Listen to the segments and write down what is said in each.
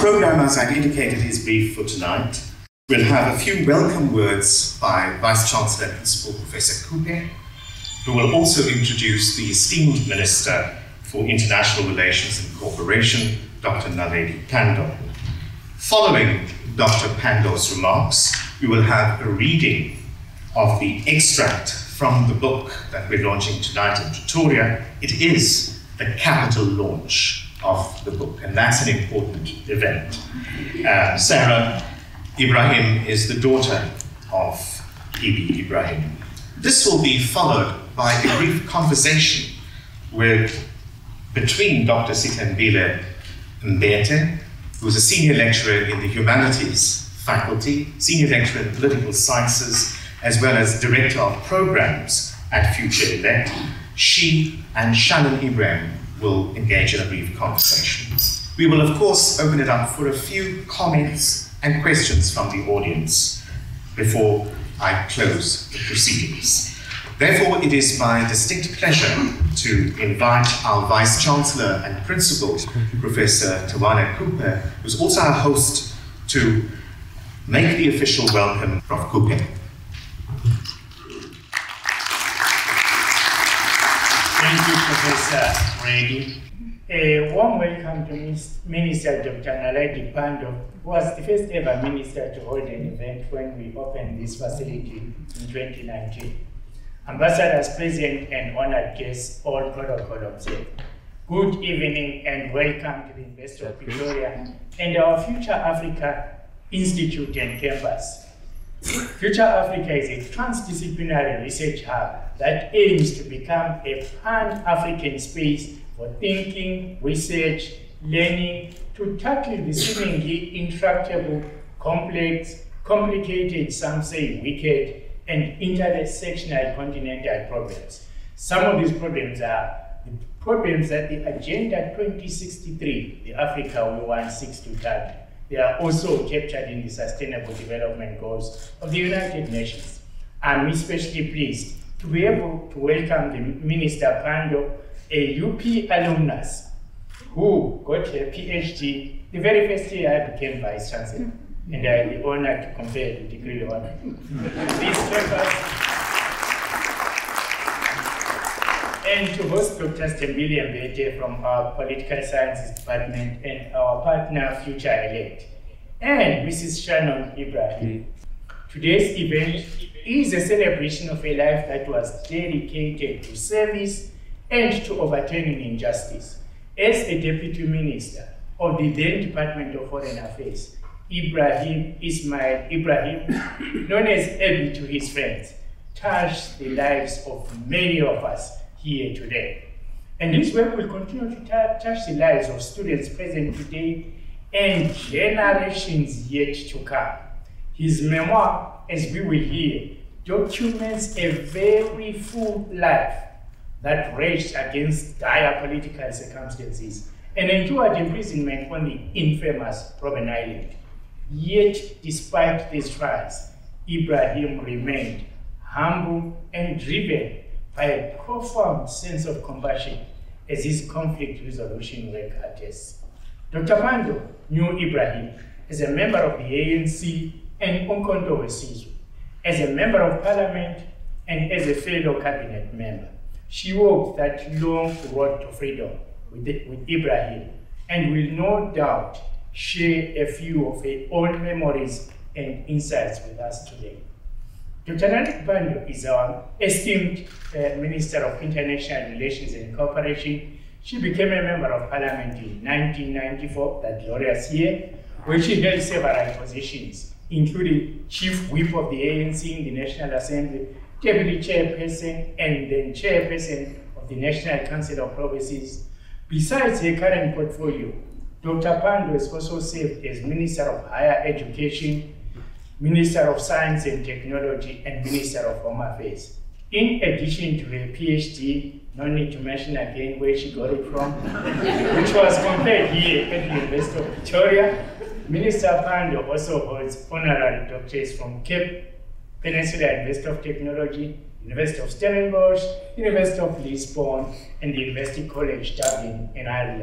program, as I've indicated, is brief for tonight. We'll have a few welcome words by Vice-Chancellor and Principal Professor Kupe, who will also introduce the esteemed Minister for International Relations and Cooperation, Dr Naledi Pandor. Following Dr Pandor's remarks, we will have a reading of the extract from the book that we're launching tonight in Pretoria. It is the capital launch of the book, and that's an important event. Sarah Ebrahim is the daughter of Ebie Ebrahim. This will be followed by a brief conversation between Dr Sithembile Mbete, who is a senior lecturer in the humanities faculty, senior lecturer in political sciences, as well as director of programs at Futurelect. She and Shannon Ebrahim will engage in a brief conversation. We will, of course, open it up for a few comments and questions from the audience before I close the proceedings. Therefore, it is my distinct pleasure to invite our Vice-Chancellor and Principal, Professor Tawana Kupe, who's also our host, to make the official welcome, Prof. Kupe. Thank you, Professor Brady. A warm welcome to Minister Dr Naledi Pandor, who was the first ever minister to hold an event when we opened this facility in 2019. Ambassadors present and honored guests, all protocol observed. Good evening and welcome to the University of Pretoria and our Future Africa Institute and campus. Future Africa is a transdisciplinary research hub that aims to become a pan-African space for thinking, research, learning, to tackle the seemingly intractable, complex, complicated, some say wicked, and intersectional continental problems. Some of these problems are the problems that the Agenda 2063, the Africa we want seeks to tackle. They are also captured in the Sustainable Development Goals of the United Nations. I'm especially pleased to be able to welcome the Minister Pandor, a UP alumnus who got her PhD the very first year I became Vice Chancellor, and I had the honor to confer the degree of honor. These papers, and to host Dr Sithembile Mbete from our Political Sciences Department and our partner Futurelect, and Mrs. Shannon Ebrahim. Today's event is a celebration of a life that was dedicated to service and to overturning injustice. As a Deputy Minister of the then Department of Foreign Affairs, Ebrahim Ismail Ebrahim, known as Ebie to his friends, touched the lives of many of us here today. And this work will continue to touch the lives of students present today and generations yet to come. His memoir, as we will hear, documents a very full life that raged against dire political circumstances and endured imprisonment on the infamous Robben Island. Yet, despite these trials, Ebrahim remained humble and driven by a profound sense of compassion as his conflict resolution work attests. Dr. Pandor knew Ebrahim as a member of the ANC and Umkhonto weSizwe, as a member of parliament and as a fellow cabinet member. She walked that long road to freedom with Ebrahim and will no doubt share a few of her own memories and insights with us today. Dr Naledi Pandor is our esteemed Minister of International Relations and Cooperation. She became a member of parliament in 1994, that glorious year, where she held several positions, including Chief Whip of the ANC in the National Assembly, Deputy Chairperson, and then Chairperson of the National Council of Provinces. Besides her current portfolio, Dr. Pandor has also served as Minister of Higher Education, Minister of Science and Technology, and Minister of Home Affairs. In addition to her PhD, no need to mention again where she got it from, which was conferred here at the University of Pretoria, Minister Pandor also holds honorary doctorates from Cape Peninsula University of Technology, University of Stellenbosch, University of Lisbon, and the University College Dublin in Ireland.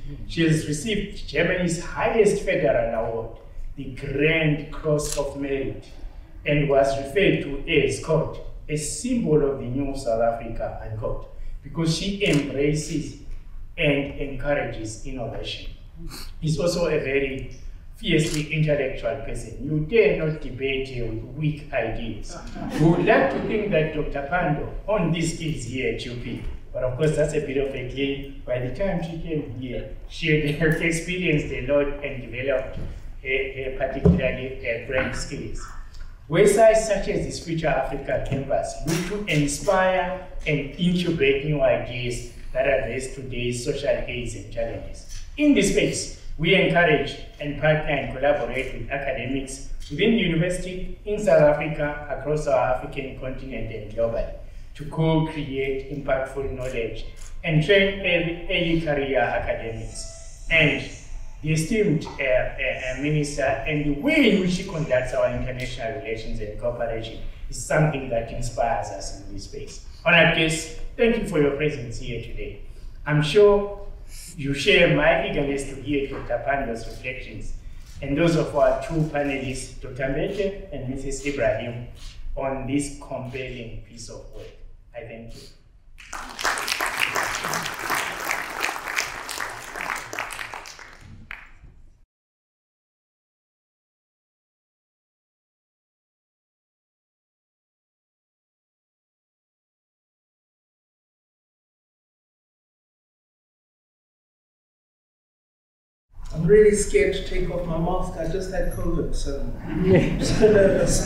She has received Germany's highest federal award, the Grand Cross of Merit, and was referred to as, quote, a symbol of the new South Africa, unquote, because she embraces and encourages innovation. He's also a very fiercely intellectual person. You dare not debate here with weak ideas. We would like to think that Dr. Pandor on these skills here at UP, but of course that's a bit of a claim. By the time she came here, she had experienced a lot and developed particularly brand skills. Websites such as this Future Africa campus look to inspire and incubate new ideas that address today's social aids and challenges. In this space, we encourage and partner and collaborate with academics within the university, in South Africa, across our African continent and globally, to co-create impactful knowledge and train early career academics. And the esteemed minister and the way in which she conducts our international relations and cooperation is something that inspires us in this space. Honored guests, thank you for your presence here today. I'm sure you share my eagerness to hear Dr. Pandor's reflections and those of our two panelists, Dr. Mbete and Mrs. Ebrahim, on this compelling piece of work. I thank you. I'm really scared to take off my mask. I just had COVID, so I'm so nervous.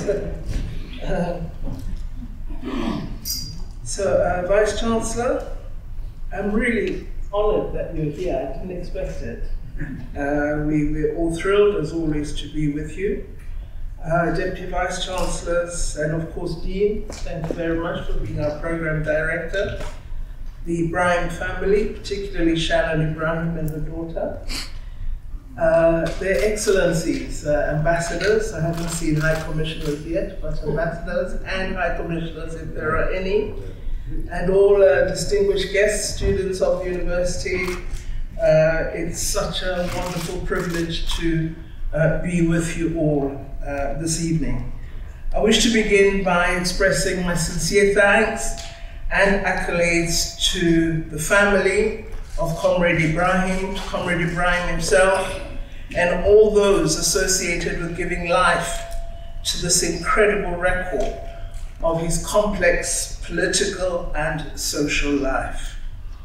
Vice Chancellor, I'm really honored that you're here. I didn't expect it. We're all thrilled, as always, to be with you. Deputy Vice Chancellors, and of course Dean, thank you very much for being our Program Director. The Ebrahim family, particularly Shannon Ebrahim and her daughter. Their Excellencies, ambassadors, I haven't seen High Commissioners yet, but ambassadors and High Commissioners if there are any, and all distinguished guests, students of the university. It's such a wonderful privilege to be with you all this evening. I wish to begin by expressing my sincere thanks and accolades to the family of Comrade Ebrahim, to Comrade Ebrahim himself, and all those associated with giving life to this incredible record of his complex political and social life.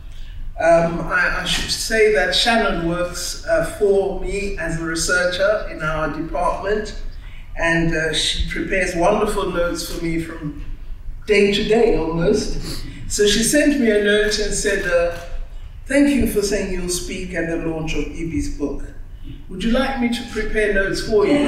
I should say that Shannon works for me as a researcher in our department, and she prepares wonderful notes for me from day to day almost. So she sent me a note and said, thank you for saying you'll speak at the launch of Ebie's book. Would you like me to prepare notes for you?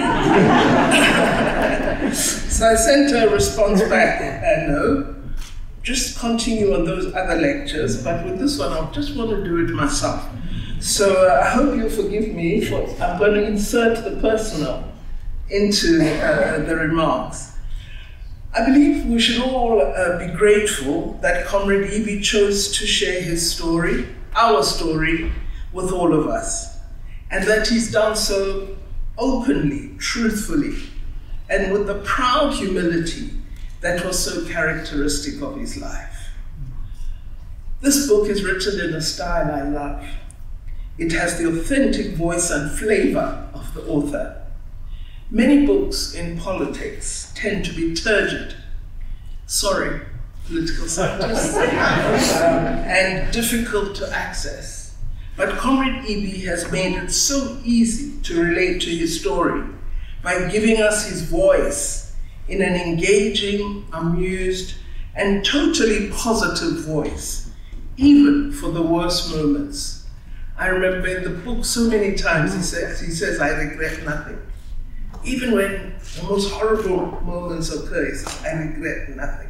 So I sent her a response back, no, just continue on those other lectures, but with this one, I just want to do it myself. So I hope you'll forgive me for, I'm going to insert the personal into the remarks. I believe we should all be grateful that Comrade Ebie chose to share his story, our story, with all of us, and that he's done so openly, truthfully, and with the proud humility that was so characteristic of his life. This book is written in a style I love. It has the authentic voice and flavor of the author. Many books in politics tend to be turgid, sorry, political scientists, and difficult to access. But Comrade Ebie has made it so easy to relate to his story by giving us his voice in an engaging, amused, and totally positive voice, even for the worst moments. I remember in the book so many times he says, I regret nothing. Even when the most horrible moments occur, he says, I regret nothing.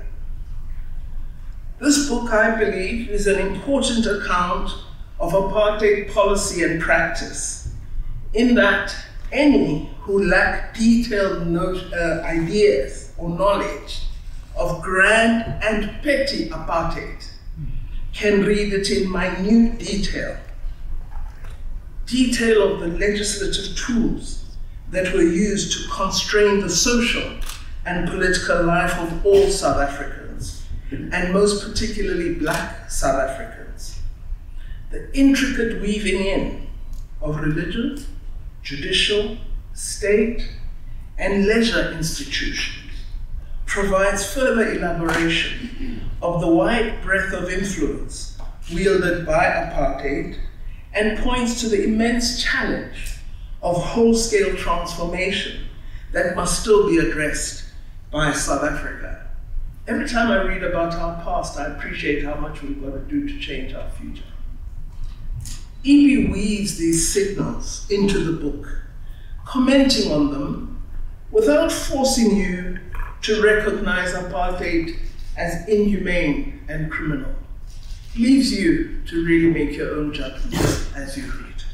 This book, I believe, is an important account of apartheid policy and practice, in that any who lack detailed ideas or knowledge of grand and petty apartheid can read it in minute detail detail of the legislative tools that were used to constrain the social and political life of all South Africans, and most particularly Black South Africans. The intricate weaving in of religion, judicial, state, and leisure institutions provides further elaboration of the wide breadth of influence wielded by apartheid and points to the immense challenge of whole-scale transformation that must still be addressed by South Africa. Every time I read about our past, I appreciate how much we've got to do to change our future. Ebie weaves these signals into the book, commenting on them without forcing you to recognize apartheid as inhumane and criminal. Leaves you to really make your own judgments as you read.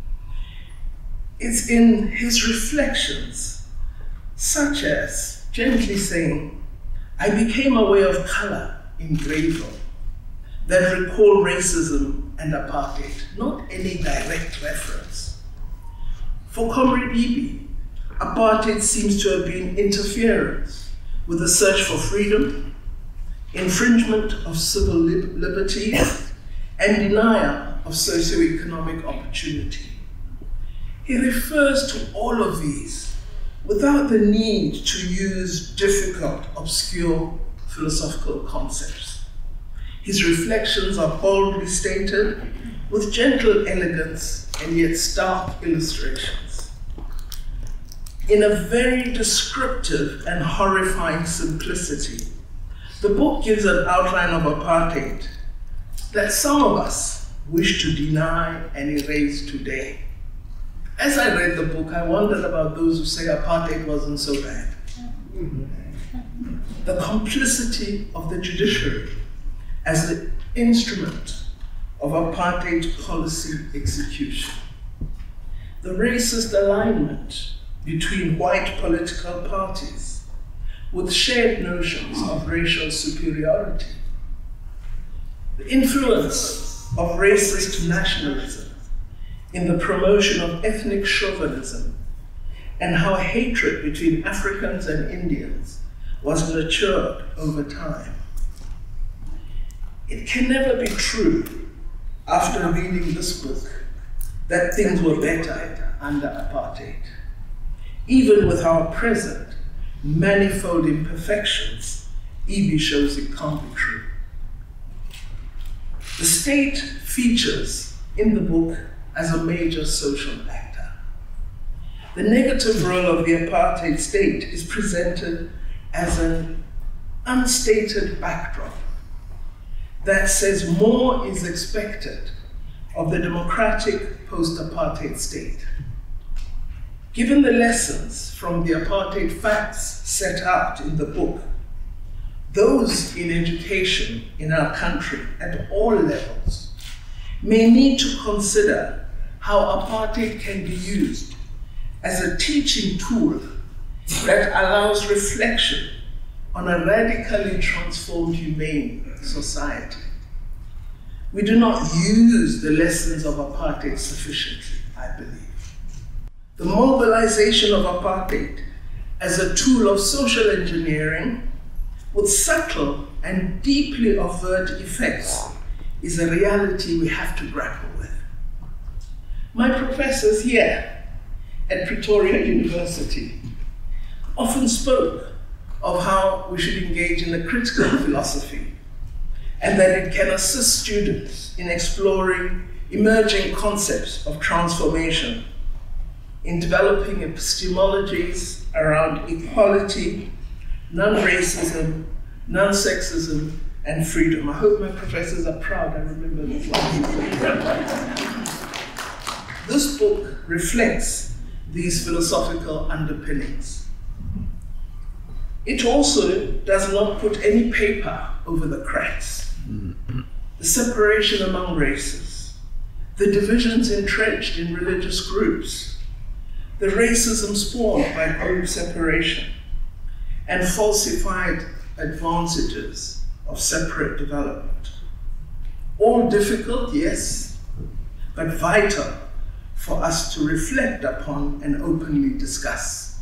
It's in his reflections, such as gently saying, "I became aware of color in Greyville that recall racism and apartheid," not any direct reference. For Comrade Ebie, apartheid seems to have been interference with the search for freedom, infringement of civil liberties, and denial of socioeconomic opportunity. He refers to all of these without the need to use difficult, obscure philosophical concepts. His reflections are boldly stated with gentle elegance and yet stark illustrations. In a very descriptive and horrifying simplicity, the book gives an outline of apartheid that some of us wish to deny and erase today. As I read the book, I wondered about those who say apartheid wasn't so bad. The complicity of the judiciary as the instrument of apartheid policy execution. The racist alignment between white political parties with shared notions of racial superiority. The influence of racist nationalism in the promotion of ethnic chauvinism, and how hatred between Africans and Indians was nurtured over time. It can never be true, after reading this book, that things were better under apartheid. Even with our present manifold imperfections, Ebie shows it can't be true. The state features in the book as a major social actor. The negative role of the apartheid state is presented as an unstated backdrop that says more is expected of the democratic post-apartheid state. Given the lessons from the apartheid facts set out in the book, those in education in our country at all levels may need to consider how apartheid can be used as a teaching tool that allows reflection on a radically transformed humane society. We do not use the lessons of apartheid sufficiently, I believe. The mobilization of apartheid as a tool of social engineering with subtle and deeply overt effects is a reality we have to grapple with. My professors here at Pretoria University often spoke of how we should engage in a critical philosophy and that it can assist students in exploring emerging concepts of transformation, in developing epistemologies around equality, non-racism, non-sexism, and freedom. I hope my professors are proud I remember this one. This book reflects these philosophical underpinnings. It also does not put any paper over the cracks. The separation among races, the divisions entrenched in religious groups, the racism spawned by group separation, and falsified advantages of separate development. All difficult, yes, but vital for us to reflect upon and openly discuss.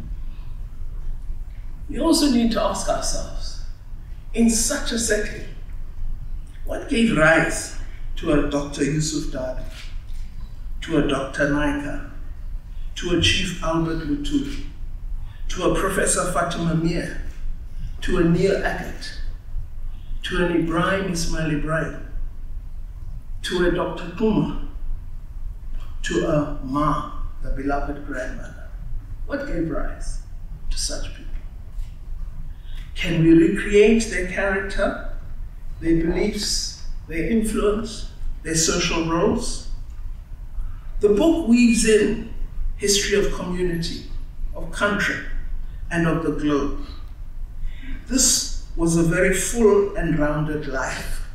We also need to ask ourselves, in such a setting, what gave rise to a Dr. Yusuf Dada, to a Dr. Naika, to a Chief Albert Lutuli, to a Professor Fatima Mir, to a Neil Agat, to an Ebrahim Ebrahim, to a Dr. Puma, to a Ma, the beloved grandmother. What gave rise to such people? Can we recreate their character, their beliefs, their influence, their social roles? The book weaves in history of community, of country, and of the globe. This was a very full and rounded life.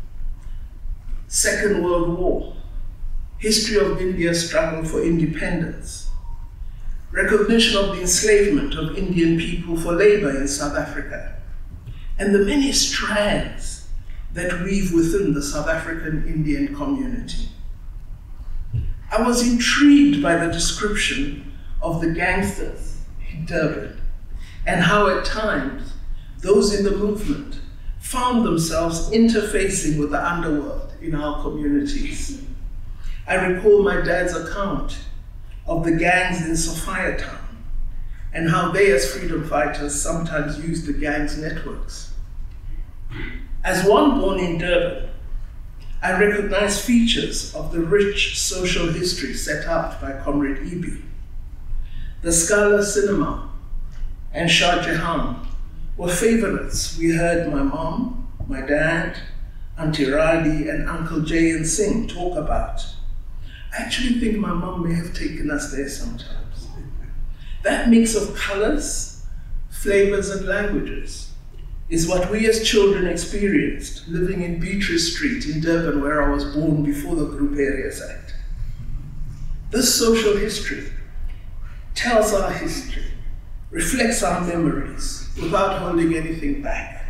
Second World War, history of India's struggle for independence, recognition of the enslavement of Indian people for labor in South Africa, and the many strands that weave within the South African Indian community. I was intrigued by the description of the gangsters in Durban and how at times those in the movement found themselves interfacing with the underworld in our communities. I recall my dad's account of the gangs in Sophiatown and how they as freedom fighters sometimes used the gangs' networks. As one born in Durban, I recognize features of the rich social history set out by Comrade Ebie. The Scala Cinema and Shah Jahan were favorites we heard my mom, my dad, Auntie Radi, and Uncle Jay and Singh talk about. I actually think my mom may have taken us there sometimes. That mix of colors, flavors, and languages is what we as children experienced living in Beatrice Street in Durban, where I was born before the Group Areas Act. This social history tells our history, reflects our memories without holding anything back.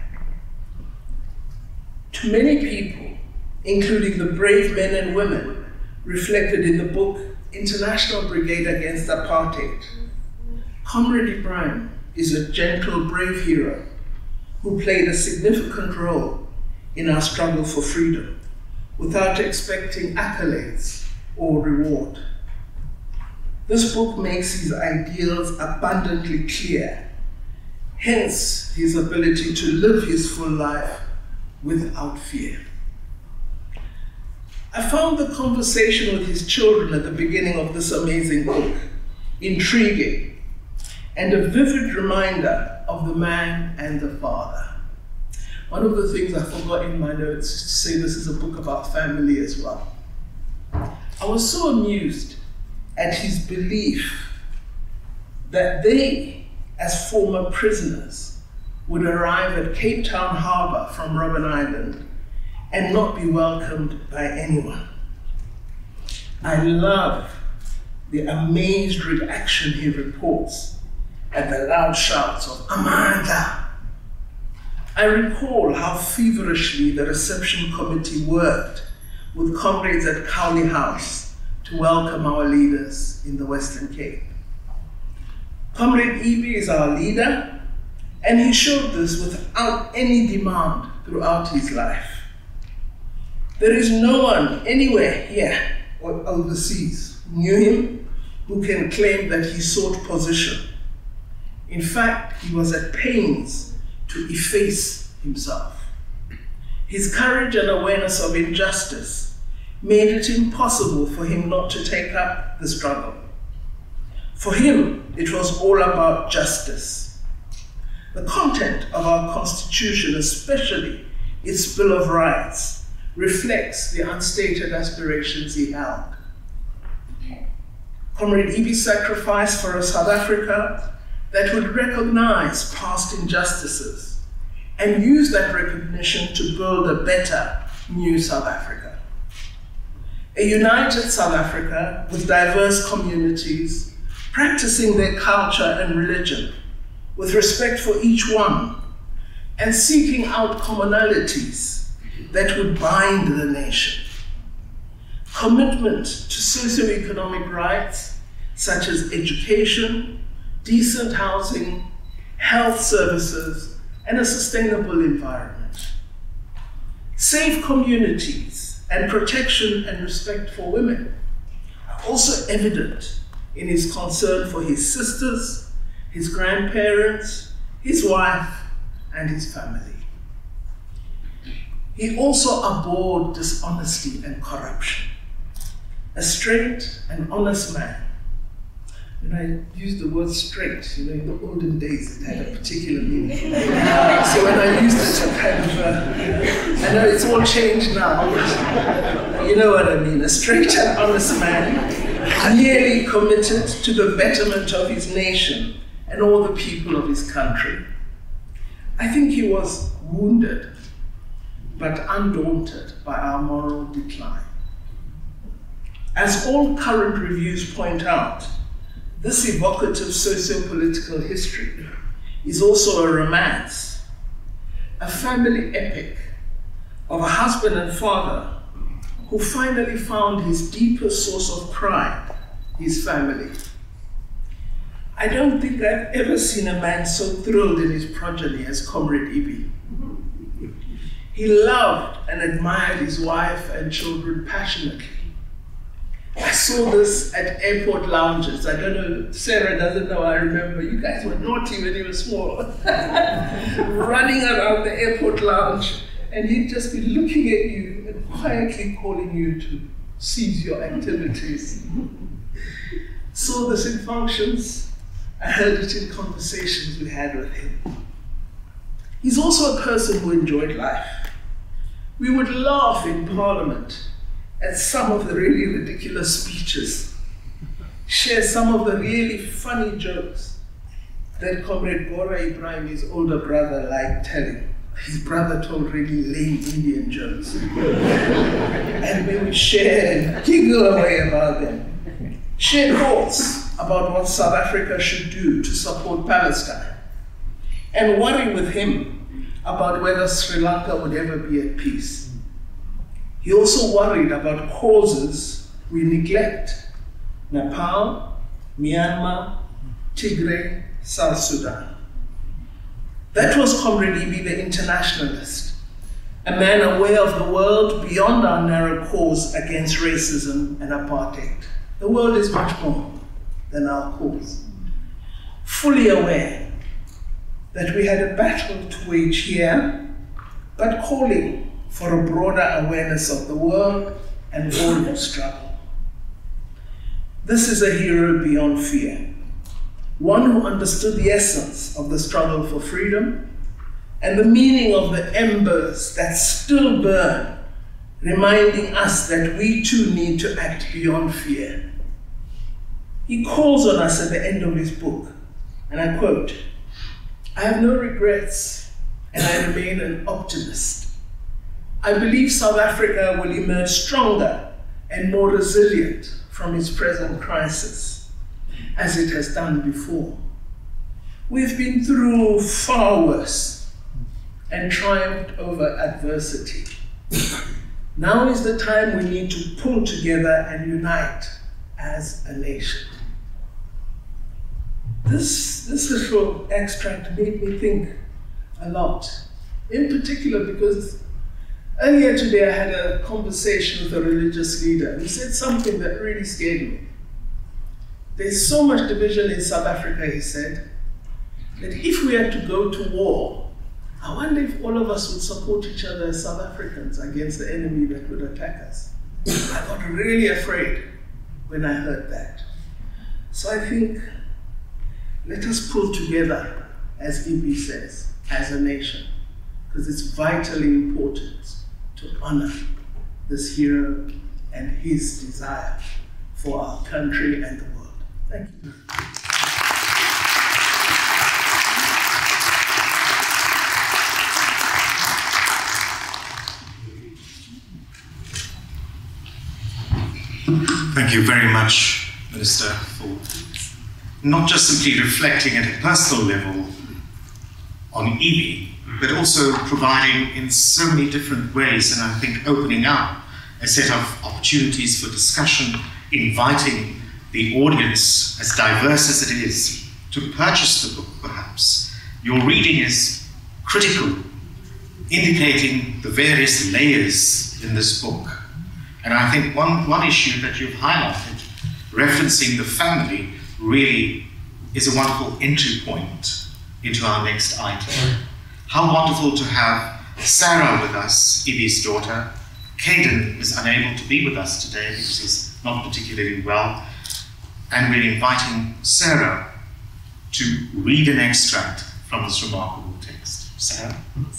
To many people, including the brave men and women reflected in the book International Brigade Against Apartheid, Comrade Ebrahim is a gentle, brave hero who played a significant role in our struggle for freedom without expecting accolades or reward. This book makes his ideals abundantly clear, hence his ability to live his full life without fear. I found the conversation with his children at the beginning of this amazing book intriguing and a vivid reminder of the man and the father. One of the things I forgot in my notes is to say this is a book about family as well. I was so amused at his belief that they, as former prisoners, would arrive at Cape Town Harbour from Robben Island and not be welcomed by anyone. I love the amazed reaction he reports at the loud shouts of Amanda. I recall how feverishly the reception committee worked with comrades at Cowley House to welcome our leaders in the Western Cape. Comrade Ebie is our leader, and he showed this without any demand throughout his life. There is no one anywhere here or overseas who knew him who can claim that he sought position. In fact, he was at pains to efface himself. His courage and awareness of injustice made it impossible for him not to take up the struggle. For him, it was all about justice. The content of our Constitution, especially its Bill of Rights, reflects the unstated aspirations he held. Comrade Ebie's sacrifice for a South Africa that would recognize past injustices and use that recognition to build a better new South Africa. A united South Africa with diverse communities practicing their culture and religion with respect for each one and seeking out commonalities that would bind the nation. commitment to socio-economic rights such as education, decent housing, health services, and a sustainable environment. Safe communities and protection and respect for women are also evident in his concern for his sisters, his grandparents, his wife, and his family. He also abhorred dishonesty and corruption. A straight and honest man. When I use the word straight, you know, in the olden days, it had a particular meaning. So when I used it, I kind of, I know it's all changed now, but you know what I mean. A straight and honest man, clearly committed to the betterment of his nation and all the people of his country. I think he was wounded, but undaunted by our moral decline. As all current reviews point out, this evocative socio-political history is also a romance, a family epic of a husband and father who finally found his deepest source of pride, his family. I don't think I've ever seen a man so thrilled in his progeny as Comrade Ebie. He loved and admired his wife and children passionately. I saw this at airport lounges. I don't know, Sarah doesn't know, I remember. You guys were naughty when you were small. Running around the airport lounge, and he'd just be looking at you and quietly calling you to cease your activities. Saw this in functions. I heard it in conversations we had with him. He's also a person who enjoyed life. We would laugh in Parliament at some of the really ridiculous speeches, share some of the really funny jokes that Comrade Ebrahim, his older brother, liked telling. His brother told really lame Indian jokes. And we would share and giggle away about them. Share thoughts about what South Africa should do to support Palestine. And worry with him about whether Sri Lanka would ever be at peace. He also worried about causes we neglect: Nepal, Myanmar, Tigray, South Sudan. That was Comrade Ebie, the internationalist, a man aware of the world beyond our narrow cause against racism and apartheid. The world is much more than our cause. Fully aware that we had a battle to wage here, but calling for a broader awareness of the world and global struggle. This is a hero beyond fear, one who understood the essence of the struggle for freedom and the meaning of the embers that still burn, reminding us that we too need to act beyond fear. He calls on us at the end of his book, and I quote, "I have no regrets and I remain an optimist. I believe South Africa will emerge stronger and more resilient from its present crisis, as it has done before. We've been through far worse and triumphed over adversity. Now is the time we need to pull together and unite as a nation." This little extract made me think a lot, in particular because earlier today I had a conversation with a religious leader who said something that really scared me. There's so much division in South Africa, he said, that if we had to go to war, I wonder if all of us would support each other as South Africans against the enemy that would attack us. I got really afraid when I heard that. So I think, let us pull together, as Ebie says, as a nation, because it's vitally important to honor this hero and his desire for our country and the world. Thank you. Thank you very much, Minister, for not just simply reflecting at a personal level on Ebie, but also providing in so many different ways, and I think opening up a set of opportunities for discussion, inviting the audience, as diverse as it is, to purchase the book, perhaps. Your reading is critical, indicating the various layers in this book. And I think one issue that you've highlighted, referencing the family, really is a wonderful entry point into our next item. How wonderful to have Sarah with us, Ebie's daughter. Kadin is unable to be with us today because he's not particularly well. And we're inviting Sarah to read an extract from this remarkable text. Sarah?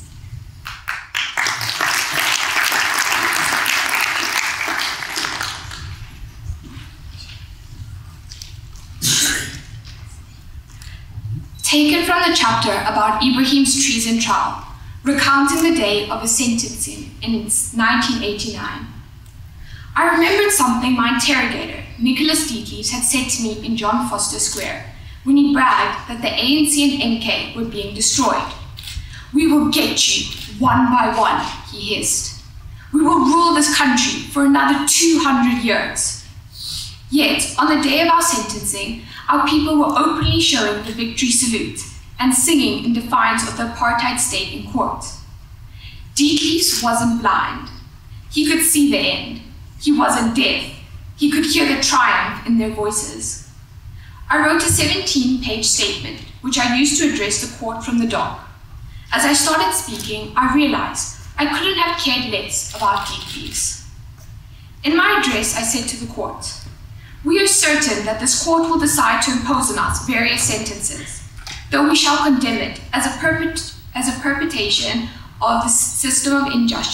Taken from the chapter about Ebrahim's treason trial, recounting the day of his sentencing in 1989. I remembered something my interrogator, Nicholas Dietlies, had said to me in John Foster Square when he bragged that the ANC and MK were being destroyed. "We will get you, one by one," he hissed. "We will rule this country for another 200 years. Yet, on the day of our sentencing, our people were openly showing the victory salute and singing in defiance of the apartheid state in court. Dietlies wasn't blind. He could see the end. He wasn't deaf. He could hear the triumph in their voices. I wrote a 17-page statement, which I used to address the court from the dock. As I started speaking, I realized I couldn't have cared less about Dietlies. In my address, I said to the court, "We are certain that this court will decide to impose on us various sentences, though we shall condemn it as a perpetration of the system of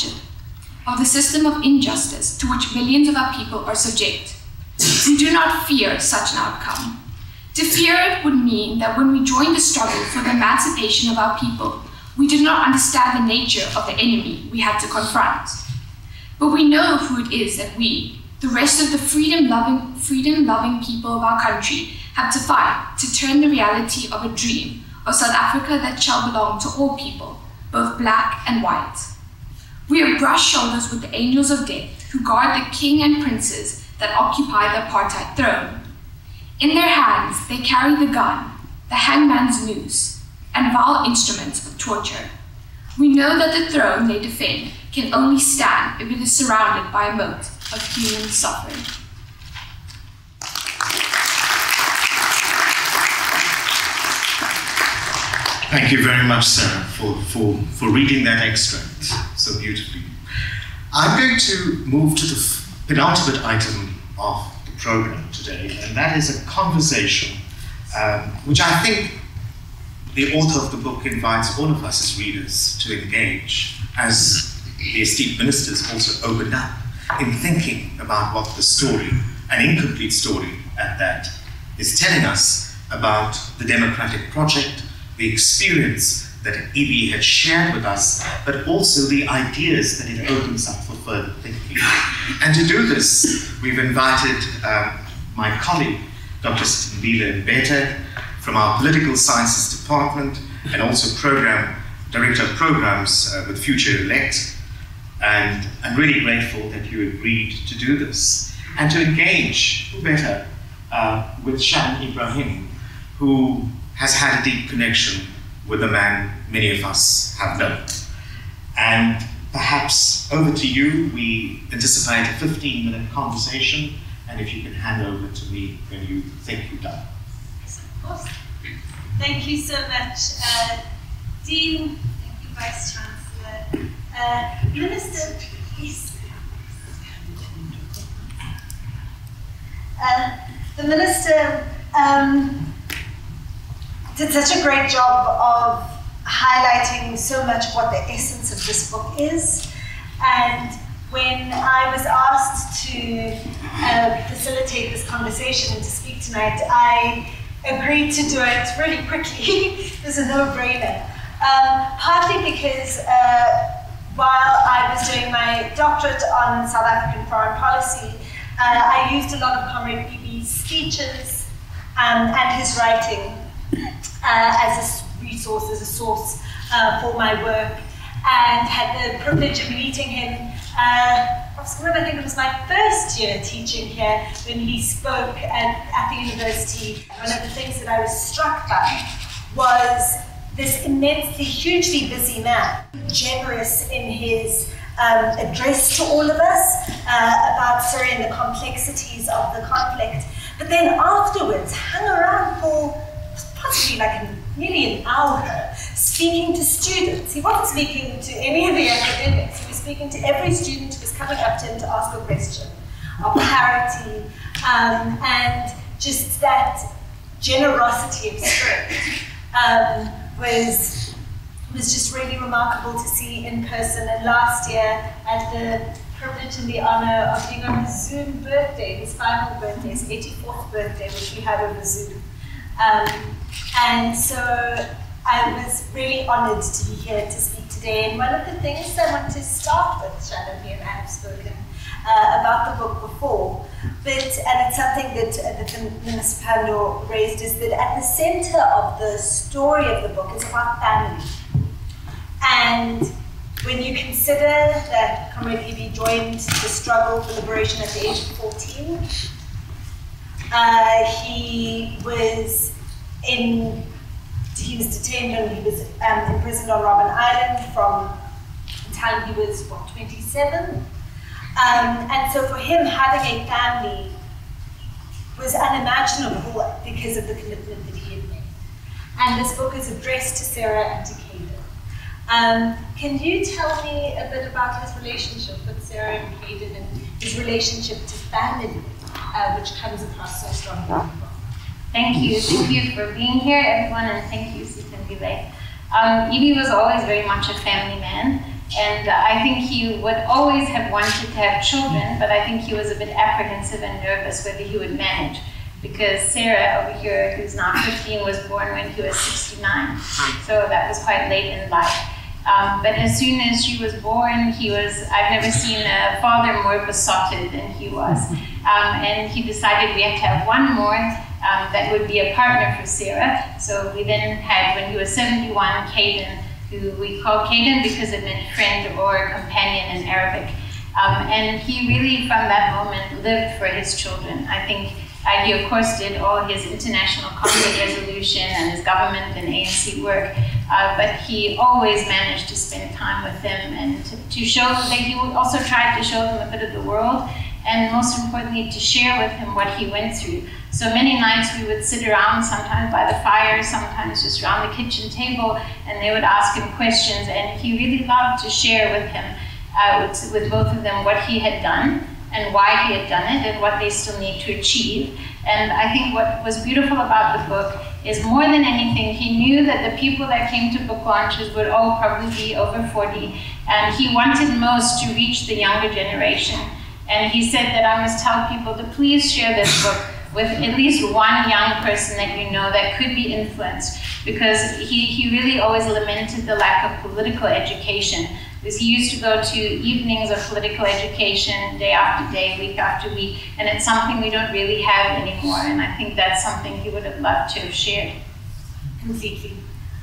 injustice to which millions of our people are subject. We do not fear such an outcome. To fear it would mean that when we join the struggle for the emancipation of our people, we did not understand the nature of the enemy we had to confront. But we know who it is that we, the rest of the freedom-loving people of our country, have to fight to turn the reality of a dream of South Africa that shall belong to all people, both black and white. We have brushed shoulders with the angels of death who guard the king and princes that occupy the apartheid throne. In their hands, they carry the gun, the hangman's noose, and vile instruments of torture. We know that the throne they defend can only stand if it is surrounded by a moat of human suffering." Thank you very much, Sarah, for reading that extract so beautifully. I'm going to move to the penultimate item of the program today, and that is a conversation which I think the author of the book invites all of us as readers to engage, as the esteemed ministers also opened up in thinking about what the story, an incomplete story at that, is telling us about the democratic project, the experience that Ebie had shared with us, but also the ideas that it opens up for further thinking. And to do this, we've invited my colleague, Dr Sithembile Mbete, from our Political Sciences Department, and also Director of Programs with Futurelect. And I'm really grateful that you agreed to do this. And to engage, who better, with Shannon Ebrahim, who has had a deep connection with a man many of us have known. And perhaps over to you, we anticipate a 15-minute conversation, and if you can hand over to me when you think you've done. Yes, of course. Thank you so much, Dean. Thank you, Vice Chancellor. Minister, please. The Minister did such a great job of highlighting so much of what the essence of this book is. And when I was asked to facilitate this conversation and to speak tonight, I agreed to do it really quickly. It was a no-brainer. Partly because while I was doing my doctorate on South African foreign policy, I used a lot of Comrade Ebie's speeches and his writing as a resource, as a source for my work, and had the privilege of meeting him school, and I think it was my first year teaching here, when he spoke at the university. One of the things that I was struck by was this immensely, hugely busy man, generous in his address to all of us about Syria and the complexities of the conflict, but then afterwards hung around for possibly like nearly an hour speaking to students. He wasn't speaking to any of the academics, he was speaking to every student who was coming up to him to ask a question of clarity, and just that generosity of spirit was just really remarkable to see in person. And last year, I had the privilege and the honor of being on his Zoom birthday, his final birthday, his 84th birthday, which we had over Zoom. And so I was really honored to be here to speak today. And one of the things I want to start with, Shannon, and I have spoken about the book before, and it's something that the Minister Pandor raised, is that at the center of the story of the book is about family. And when you consider that Comrade Ebie joined the struggle for liberation at the age of 14, he was detained and he was imprisoned on Robben Island from the time he was, 27? And so for him, having a family was unimaginable because of the commitment that he had made. And this book is addressed to Sarah and to Kadin. Can you tell me a bit about his relationship with Sarah and Kadin and his relationship to family, which comes across so strongly in the book? Thank you for being here, everyone, and thank you, Sithembile. Ebie was always very much a family man, and I think he would always have wanted to have children, but I think he was a bit apprehensive and nervous whether he would manage, because Sarah over here, who's now 15, was born when he was 69, so that was quite late in life. But as soon as she was born, I've never seen a father more besotted than he was. And he decided we had to have one more that would be a partner for Sarah. So we then had, when he was 71, Kadin, who we call Kadin because it meant friend or companion in Arabic. And he really, from that moment, lived for his children. I think he, of course, did all his international conflict resolution and his government and ANC work, but he always managed to spend time with them and to show that he also tried to show them a bit of the world, and most importantly, to share with him what he went through. So many nights we would sit around, sometimes by the fire, sometimes just around the kitchen table, and they would ask him questions, and he really loved to share with him, with both of them, what he had done and why he had done it and what they still need to achieve. And I think what was beautiful about the book is, more than anything, he knew that the people that came to book launches would all probably be over 40, and he wanted most to reach the younger generation. And he said that I must tell people to please share this book with at least one young person that you know that could be influenced, because he really always lamented the lack of political education. Because he used to go to evenings of political education day after day, week after week, and it's something we don't really have anymore, and I think that's something he would have loved to have shared. Completely.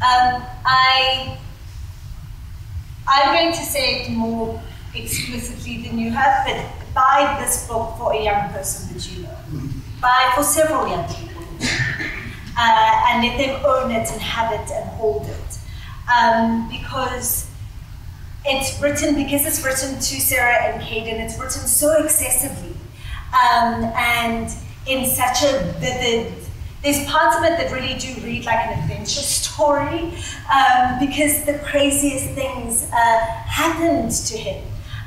I'm going to say it more explicitly than you have, but buy this book for a young person that you know. Buy for several young people, and let them own it and have it and hold it. Because it's written to Sarah and Kadin, it's written so accessibly, and in such a vivid, there's parts of it that really do read like an adventure story, because the craziest things happened to him.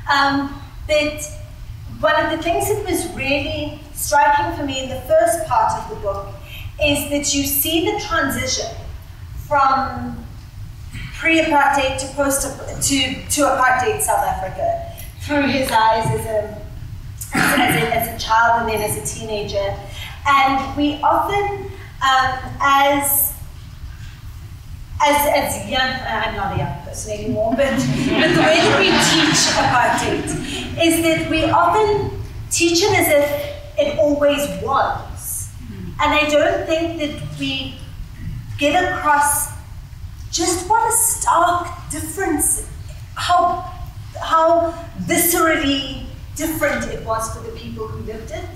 But one of the things that was really striking for me in the first part of the book is that you see the transition from pre-apartheid to apartheid South Africa through his eyes as a child and then as a teenager. And we often, as young, I'm not a young person anymore, but the way that we teach apartheid is that we often teach it as if it always was. And I don't think that we get across just what a stark difference, how viscerally different it was for the people who lived it,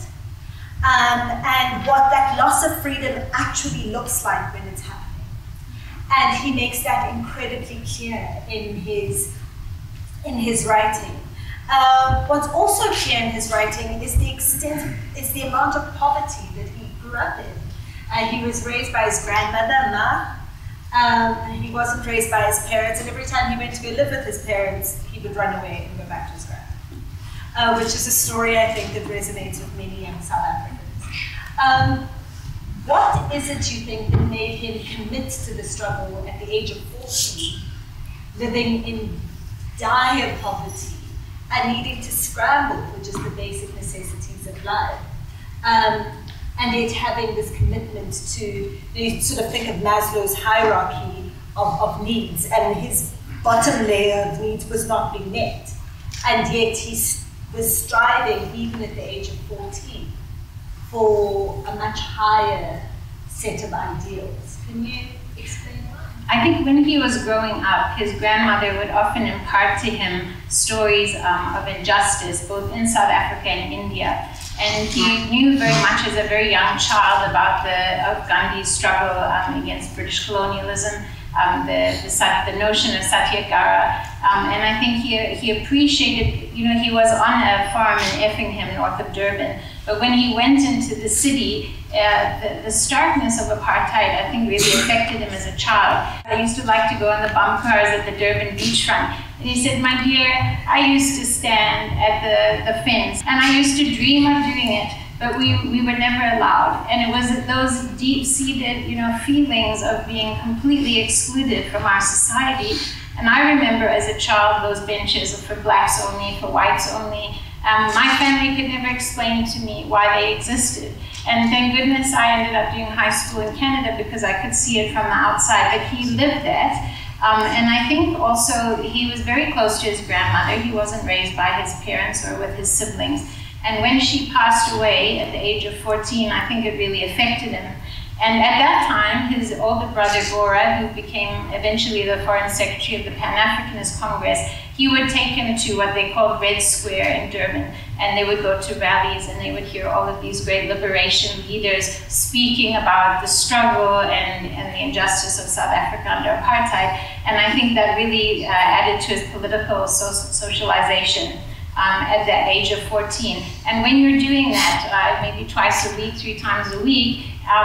and what that loss of freedom actually looks like when it's happening. And he makes that incredibly clear in his writing. What's also clear in his writing is the amount of poverty that he grew up in. He was raised by his grandmother, Ma. He wasn't raised by his parents, and every time he went to go live with his parents, he would run away and go back to his grandmother, which is a story I think that resonates with many young South Africans. What is it, you think, that made him commit to the struggle at the age of 14, living in dire poverty and needing to scramble for just the basic necessities of life? And yet having this commitment to, you sort of think of Maslow's hierarchy of needs, and his bottom layer of needs was not being met. And yet he was striving, even at the age of 14, for a much higher set of ideals. Can you explain why? I think when he was growing up, his grandmother would often impart to him stories of injustice, both in South Africa and India. And he knew very much as a very young child about Gandhi's struggle against British colonialism, the notion of satyagraha. And I think he appreciated, he was on a farm in Effingham, north of Durban. But when he went into the city, the starkness of apartheid, I think, really affected him as a child. I used to like to go on the bum cars at the Durban beachfront. And he said, my dear, I used to stand at the fence, and I used to dream of doing it, but we were never allowed. And it was those deep-seated, feelings of being completely excluded from our society. And I remember as a child those benches for blacks only, for whites only. My family could never explain to me why they existed. And thank goodness I ended up doing high school in Canada, because I could see it from the outside that he lived that. And I think also he was very close to his grandmother. He wasn't raised by his parents or with his siblings. And when she passed away at the age of 14, I think it really affected him. And at that time, his older brother, Gora, who became eventually the Foreign Secretary of the Pan-Africanist Congress, he would take him to what they called Red Square in Durban. And they would go to rallies, and they would hear all of these great liberation leaders speaking about the struggle and the injustice of South Africa under apartheid. And I think that really added to his political socialization at that age of 14. And when you're doing that, maybe twice a week, 3 times a week,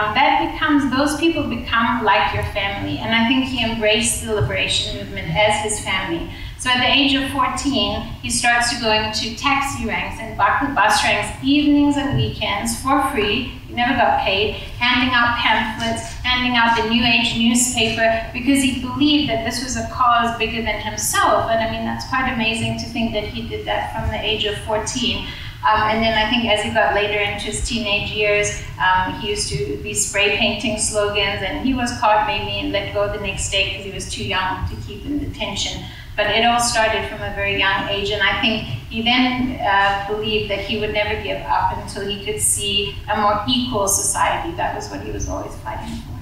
those people become like your family. And I think he embraced the liberation movement as his family. So at the age of 14, he starts to go into taxi ranks and bus ranks, evenings and weekends for free. He never got paid, handing out pamphlets, handing out the New Age newspaper, because he believed that this was a cause bigger than himself. And I mean, that's quite amazing to think that he did that from the age of 14. And then I think as he got later into his teenage years, he used to be spray painting slogans, and he was caught maybe and let go the next day because he was too young to keep in detention. But it all started from a very young age, and I think he then believed that he would never give up until he could see a more equal society. That was what he was always fighting for.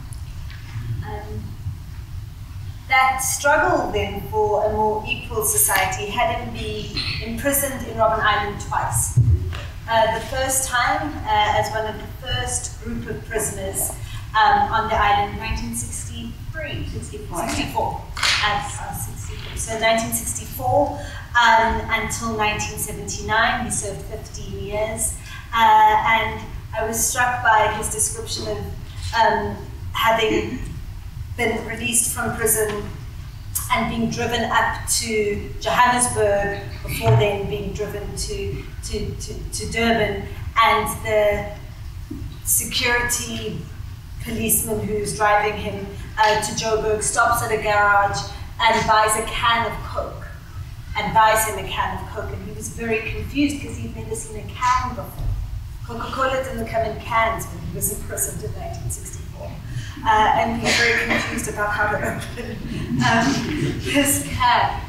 That struggle then for a more equal society had him be imprisoned in Robben Island twice. The first time as one of the first group of prisoners on the island, 1964. So 1964 until 1979, he served 15 years. And I was struck by his description of having been released from prison and being driven up to Johannesburg, before then being driven to Durban, and the security policeman who's driving him to Joburg stops at a garage and buys a can of Coke, and buys him a can of Coke, and he was very confused because he'd never seen a can before. Coca-Cola didn't come in cans when he was imprisoned in 1964. And he was very confused about how to open his can.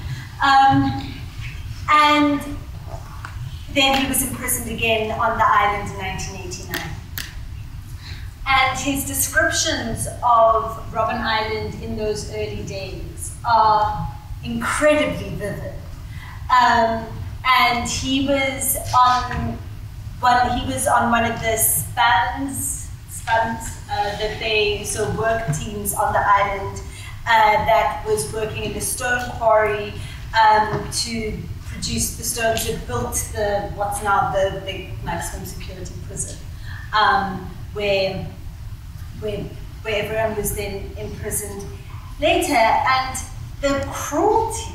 And then he was imprisoned again on the island in 1989. And his descriptions of Robben Island in those early days are incredibly vivid. And and he was on one of the spans that they work teams on the island that was working in the stone quarry to produce the stones that built what's now the big maximum security prison, where everyone was then imprisoned later, and the cruelty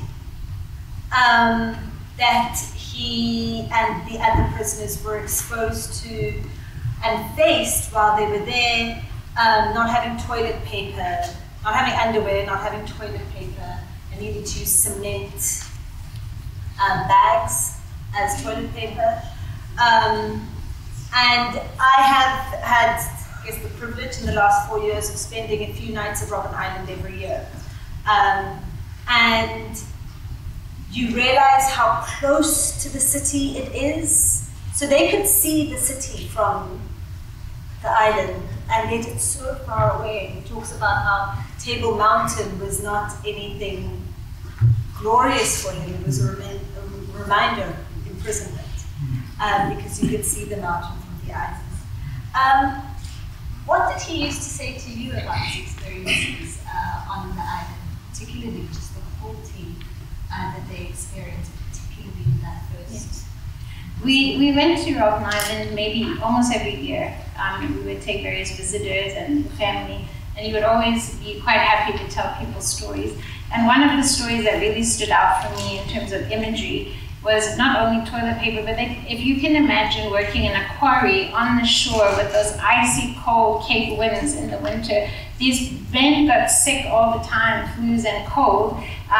that he and the other prisoners were exposed to and faced while they were there, not having toilet paper, not having underwear, not having toilet paper, and needing to use cement bags as toilet paper. And I have had, I guess, the privilege in the last 4 years of spending a few nights at Robben Island every year. And you realize how close to the city it is. So they could see the city from the island, and yet it's so far away. He talks about how Table Mountain was not anything glorious for him. It was a reminder of imprisonment, because you could see the mountain from the islands. What did he used to say to you about his experiences on the island, particularly just the cruelty that they experienced, particularly in that first? Yes. We went to Robben Island maybe almost every year. We would take various visitors and the family, and you would always be quite happy to tell people stories. And one of the stories that really stood out for me in terms of imagery was not only toilet paper, but if you can imagine working in a quarry on the shore with those icy cold Cape winds in the winter. These men got sick all the time, flus and cold.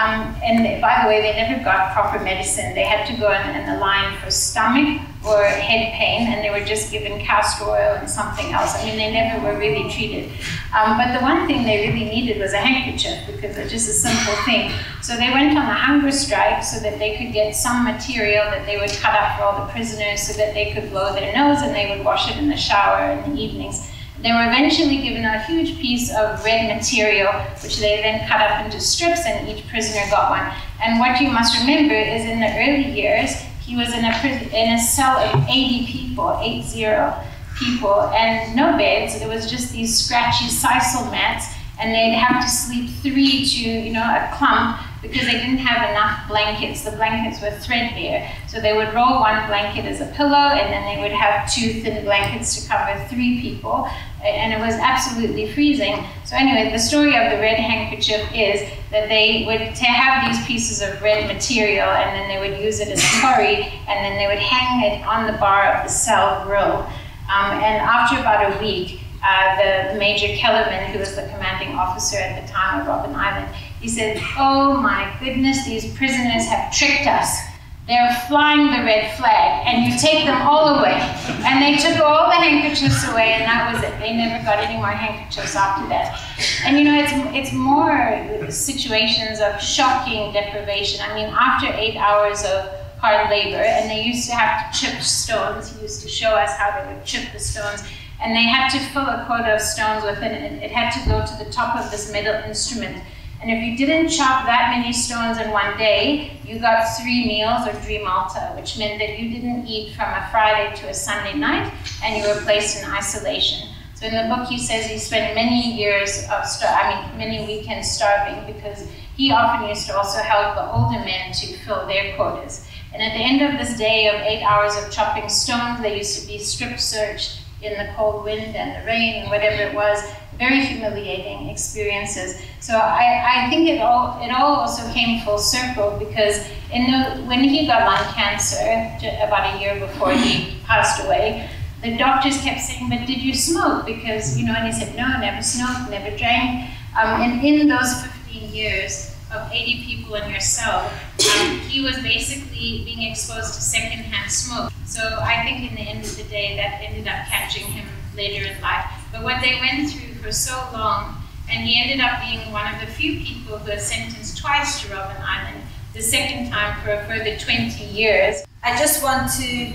And by the way, they never got proper medicine. They had to go in the line for stomach or head pain, and they were just given castor oil and something else. I mean, they never were really treated. But the one thing they really needed was a handkerchief, because it's just a simple thing. So they went on a hunger strike so that they could get some material that they would cut up for all the prisoners so that they could blow their nose, and they would wash it in the shower in the evenings. They were eventually given a huge piece of red material, which they then cut up into strips, and each prisoner got one. And what you must remember is in the early years, he was in a cell of 80 people, 80 people, and no beds. It was just these scratchy sisal mats, and they'd have to sleep 3 to a clump, because they didn't have enough blankets. The blankets were threadbare. So they would roll one blanket as a pillow, and then they would have 2 thin blankets to cover 3 people. And it was absolutely freezing. So anyway, the story of the red handkerchief is that they would have these pieces of red material, and then they would use it as a quarry, and then they would hang it on the bar of the cell grill. And after about a week, the Major Kellerman, who was the commanding officer at the time of Robben Island, he said, "Oh my goodness, these prisoners have tricked us. They're flying the red flag, and you take them all away." And they took all the handkerchiefs away, and that was it. They never got any more handkerchiefs after that. And it's more situations of shocking deprivation. I mean, after 8 hours of hard labor, and they used to have to chip stones. He used to show us how they would chip the stones. And they had to fill a quota of stones with it, and it had to go to the top of this metal instrument. And if you didn't chop that many stones in one day, you got 3 meals or 3 malta, which meant that you didn't eat from a Friday to a Sunday night, and you were placed in isolation. So in the book, he says he spent many years of, many weekends starving, because he often used to also help the older men to fill their quotas. And at the end of this day of 8 hours of chopping stones, they used to be strip searched in the cold wind and the rain and whatever it was. Very humiliating experiences. So I think it all also came full circle, because when he got lung cancer about a year before he passed away, the doctors kept saying, "But did you smoke?" Because, and he said, "No, never smoked, never drank." And in those 15 years of 80 people in your cell, he was basically being exposed to secondhand smoke. So I think in the end of the day, that ended up catching him later in life. But what they went through for so long, and he ended up being one of the few people who are sentenced twice to Robben Island, the second time for a further 20 years. I just want to,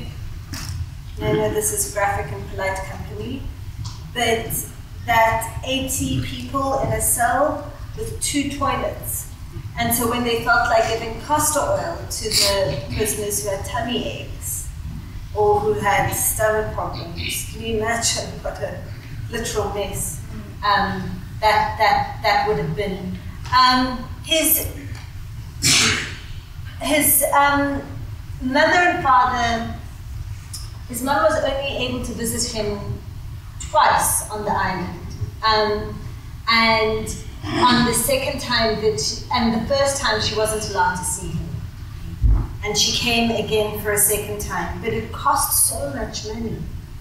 I know this is graphic and polite company, but that 80 people in a cell with 2 toilets, And so when they felt like giving castor oil to the prisoners who had tummy aches or who had stomach problems, can you imagine what a literal mess that would have been? His mother and father, his mother was only able to visit him twice on the island. And on the second time and the first time she wasn't allowed to see him. And she came again for a second time, but it cost so much money.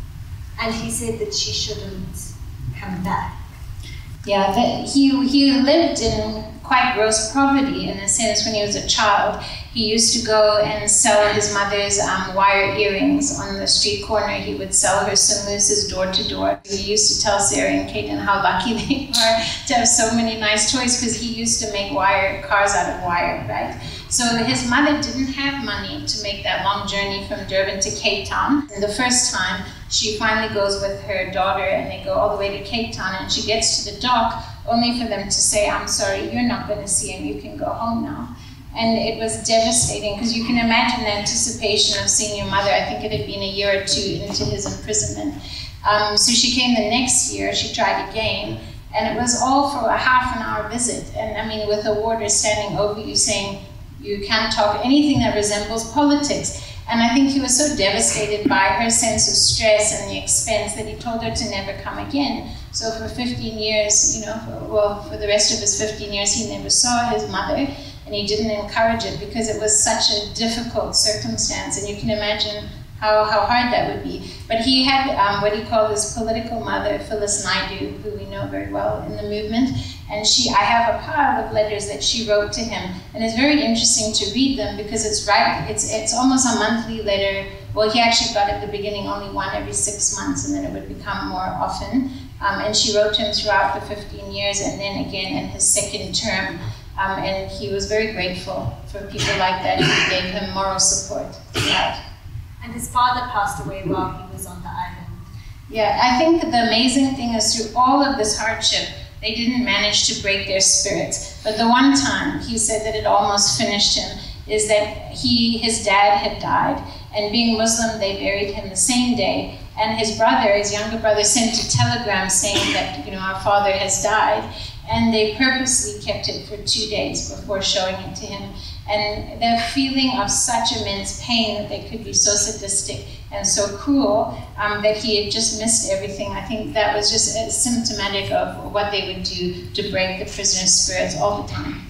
And he said that she shouldn't come back. Yeah, that he lived in quite gross poverty in a sense when he was a child. He used to go and sell his mother's wire earrings on the street corner. He would sell her samosas door to door. He used to tell Sarah and Kadin how lucky they were to have so many nice toys because he used to make cars out of wire, right? So his mother didn't have money to make that long journey from Durban to Cape Town. And the first time, she finally goes with her daughter and they go all the way to Cape Town, and she gets to the dock only for them to say, "I'm sorry, you're not going to see him, you can go home now." And it was devastating because you can imagine the anticipation of seeing your mother. I think it had been a year or two into his imprisonment. So she came the next year, she tried again, and it was all for a half-an-hour visit. And I mean, with a warder standing over you saying, you can't talk anything that resembles politics. And I think he was so devastated by her sense of stress and the expense that he told her to never come again. So for 15 years, you know, for the rest of his 15 years, he never saw his mother, and he didn't encourage it because it was such a difficult circumstance. And you can imagine how hard that would be. But he had what he called his political mother, Phyllis Naidu, who we know very well in the movement. And I have a pile of letters that she wrote to him. And it's very interesting to read them because it's almost a monthly letter. Well, he actually got at the beginning only one every 6 months, and then it would become more often. And she wrote to him throughout the 15 years and then again in his second term. And he was very grateful for people like that who gave him moral support throughout. And his father passed away while he was on the island. Yeah, I think the amazing thing is through all of this hardship, they didn't manage to break their spirits. But the one time he said that it almost finished him is that his dad had died, and being Muslim, they buried him the same day. And his younger brother, sent a telegram saying that, you know, our father has died. And they purposely kept it for 2 days before showing it to him. And the feeling of such immense pain that they could be so sadistic and so cruel that he had just missed everything. I think that was just symptomatic of what they would do to break the prisoner's spirits all the time.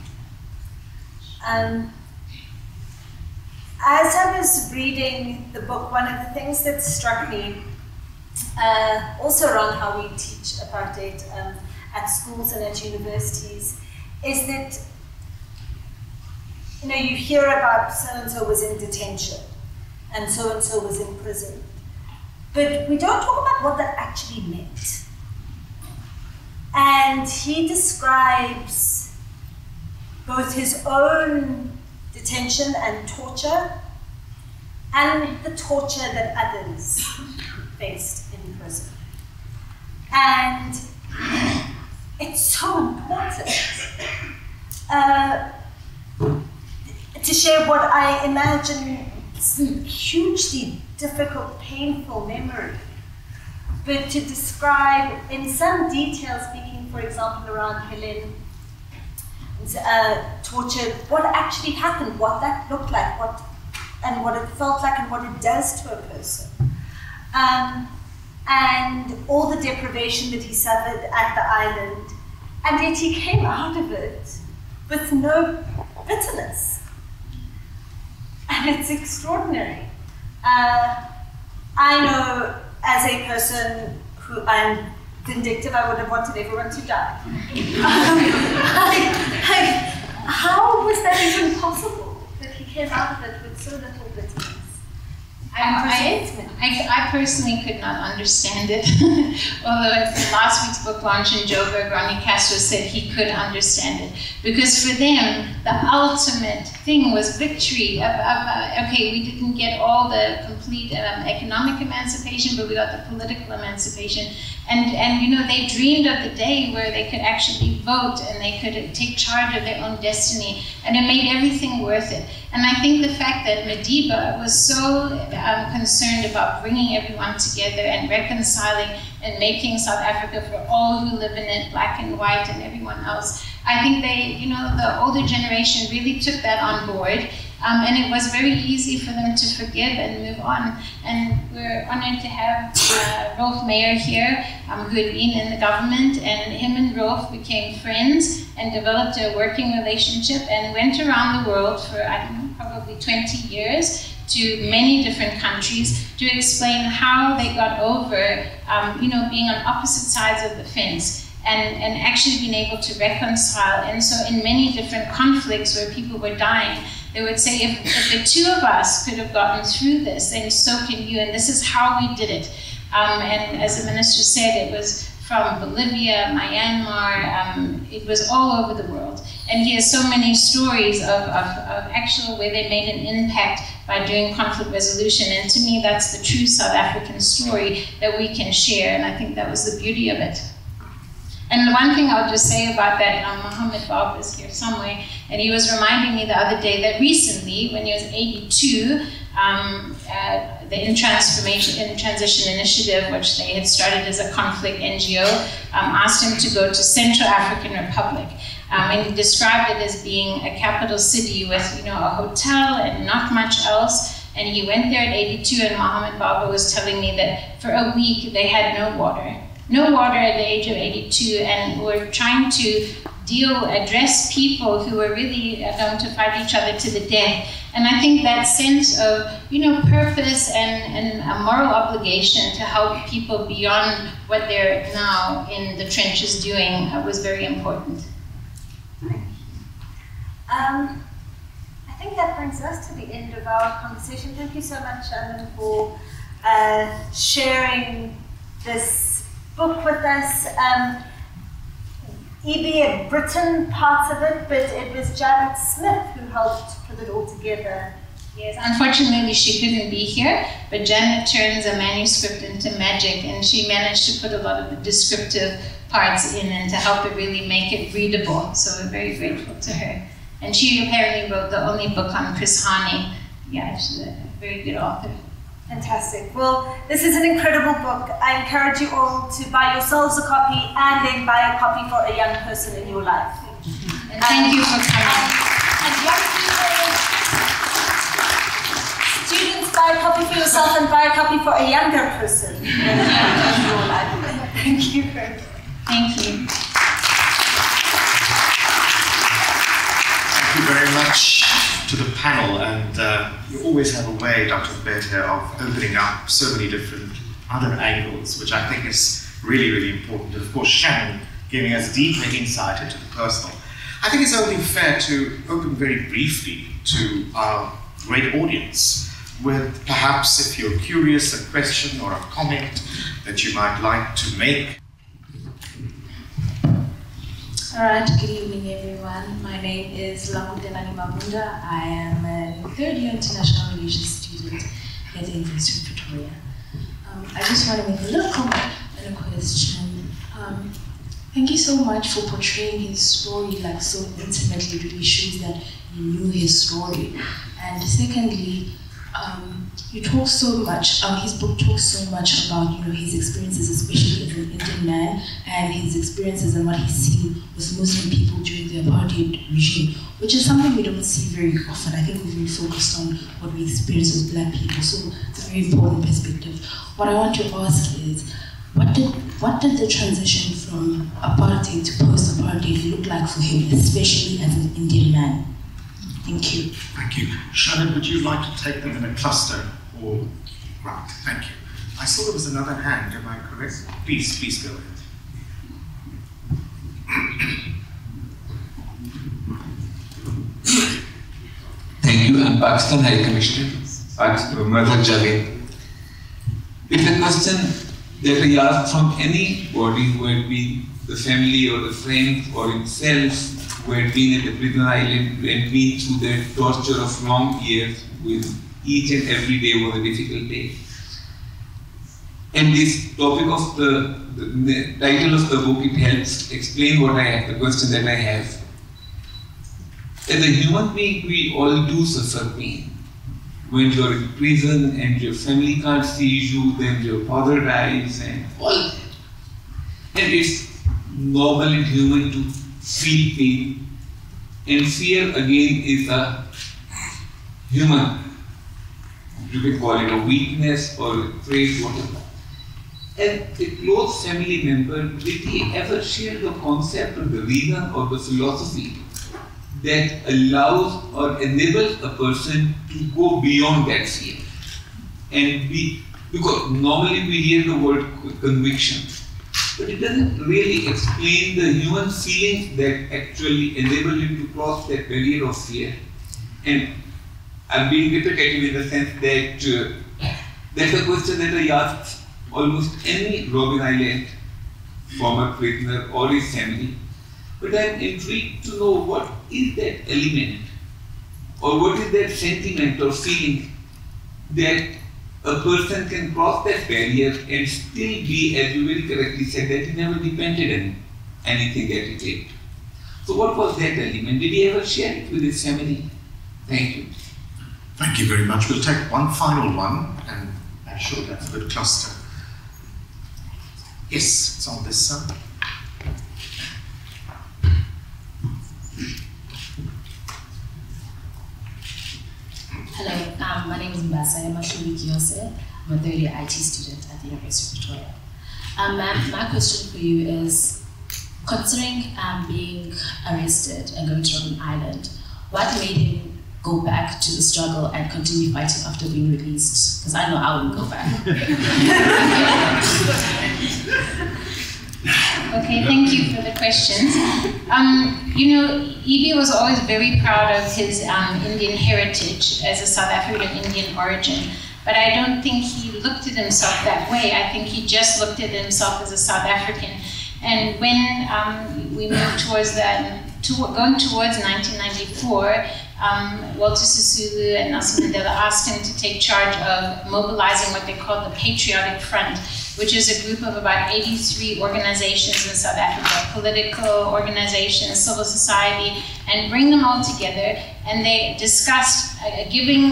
As I was reading the book, one of the things that struck me, also around how we teach apartheid at schools and at universities, is that, you know, you hear about so-and-so was in detention and so-and-so was in prison, but we don't talk about what that actually meant. And he describes both his own detention and torture, and the torture that others faced in prison. And it's so important to share what I imagine is a hugely difficult, painful memory, but to describe in some detail, speaking, for example, around Helen, torture, what actually happened, what that looked like, what it felt like, and what it does to a person. And all the deprivation that he suffered at the island, and yet he came out of it with no bitterness. And it's extraordinary. I know as a person who I'm vindictive, I would have wanted everyone to die. How was that even possible, that he came out of it with so little bitterness? I personally could not understand it. Although at last week's book launch in Joburg, Ronnie Castro said he could understand it. Because for them, the ultimate thing was victory. Okay, we didn't get all the complete complete economic emancipation, but we got the political emancipation. And you know, they dreamed of the day where they could actually vote and they could take charge of their own destiny, and it made everything worth it. And I think the fact that Madiba was so concerned about bringing everyone together and reconciling and making South Africa for all who live in it, black and white and everyone else, I think they, you know, the older generation really took that on board. And it was very easy for them to forgive and move on. And we're honored to have Rolf Meyer here, who had been in the government, and him and Rolf became friends and developed a working relationship and went around the world for, I don't know, probably 20 years to many different countries to explain how they got over, you know, being on opposite sides of the fence. And actually being able to reconcile. And so in many different conflicts where people were dying, they would say, if the two of us could have gotten through this, then so can you, and this is how we did it. And as the minister said, it was from Bolivia, Myanmar, it was all over the world. And he has so many stories of actual where they made an impact by doing conflict resolution. And to me, that's the true South African story that we can share, and I think that was the beauty of it. And the one thing I'll just say about that, Mohammed Bob is here somewhere, and he was reminding me the other day that recently, when he was 82, the In Transition Initiative, which they had started as a conflict NGO, asked him to go to Central African Republic. And he described it as being a capital city with, you know, a hotel and not much else. And he went there at 82, and Mohammed Baba was telling me that for a week they had no water. No water at the age of 82, and were trying to address people who were really going to fight each other to the death. And I think that sense of, you know, purpose and a moral obligation to help people beyond what they're now in the trenches doing was very important. I think that brings us to the end of our conversation. Thank you so much, Shannon, for sharing this book with us. Ebie had written parts of it, but it was Janet Smith who helped put it all together. Yes, unfortunately she couldn't be here, but Janet turns a manuscript into magic, and she managed to put a lot of the descriptive parts in and to help it really make it readable. So we're very grateful to her. And she apparently wrote the only book on Chris Hani. Yeah, she's a very good author. Fantastic. Well, this is an incredible book. I encourage you all to buy yourselves a copy and then buy a copy for a young person in your life. And thank you for coming. And young people, students, buy a copy for yourself and buy a copy for a younger person in your life. Thank you. Thank you. Thank you very much to the panel, and you always have a way, Dr. Mbete, of opening up so many different other angles, which I think is really, really important. And of course, Shannon giving us deeper insight into the personal. I think it's only fair to open very briefly to our great audience with perhaps, if you're curious, a question or a comment that you might like to make. All right, good evening, everyone. My name is Dr Mabunda. I am a third-year international relations student at the University of Pretoria. I just want to make a little comment and a question. Thank you so much for portraying his story like so intimately. It really shows that you knew his story. And secondly, you talk so much, his book talks so much about, you know, his experiences, especially as an Indian man, and his experiences and what he's seen with Muslim people during the apartheid regime, which is something we don't see very often. I think we're very focused on what we experience as black people, so it's a very important perspective. What I want to ask is, what did the transition from apartheid to post-apartheid look like for him, especially as an Indian man? Thank you. Thank you. Shannon, would you like to take them in a cluster? Or, right, thank you. I saw there was another hand, am I correct? Please go ahead. Thank you. I'm Pakistan High Commissioner, Mother Javed. It's a question that I ask from anybody who had been the family or the friend or himself who had been at the prison island, who had been through the torture of long years with each and every day was a difficult day. And this topic of the title of the book, it helps explain what I have, the question that I have. As a human being, we all do suffer pain. When you're in prison and your family can't see you, then your father dies and all that. And it's normal and human to feel pain. And fear again is a human. You can call it a weakness or a trait, whatever. And a close family member, did he ever share the concept or the reason or the philosophy that allows or enables a person to go beyond that fear? And because normally we hear the word conviction, but it doesn't really explain the human feelings that actually enable him to cross that barrier of fear. And I'm being repetitive in the sense that that's a question that I asked almost any Robben Island former prisoner or his family. But I'm intrigued to know what is that element or what is that sentiment or feeling that a person can cross that barrier and still be, as you very correctly said, that he never depended on anything that he did. So what was that element? Did he ever share it with his family? Thank you. Thank you very much. We'll take one final one, and I'm sure that's a good cluster. Yes, it's on this side. Hello, my name is Mbasa Yamashuli. I'm a third-year IT student at the University of Pretoria. Ma'am, my question for you is, considering being arrested and going to Robben Island, what made him go back to the struggle and continue fighting after being released? Because I know I wouldn't go back. Okay, thank you for the questions. You know, Ebie was always very proud of his Indian heritage as a South African Indian origin, but I don't think he looked at himself that way. I think he just looked at himself as a South African. And when we moved towards going towards 1994, Walter Sisulu and Nelson Mandela asked him to take charge of mobilizing what they called the Patriotic Front, which is a group of about 83 organizations in South Africa, political organizations, civil society, and bring them all together. And they discussed giving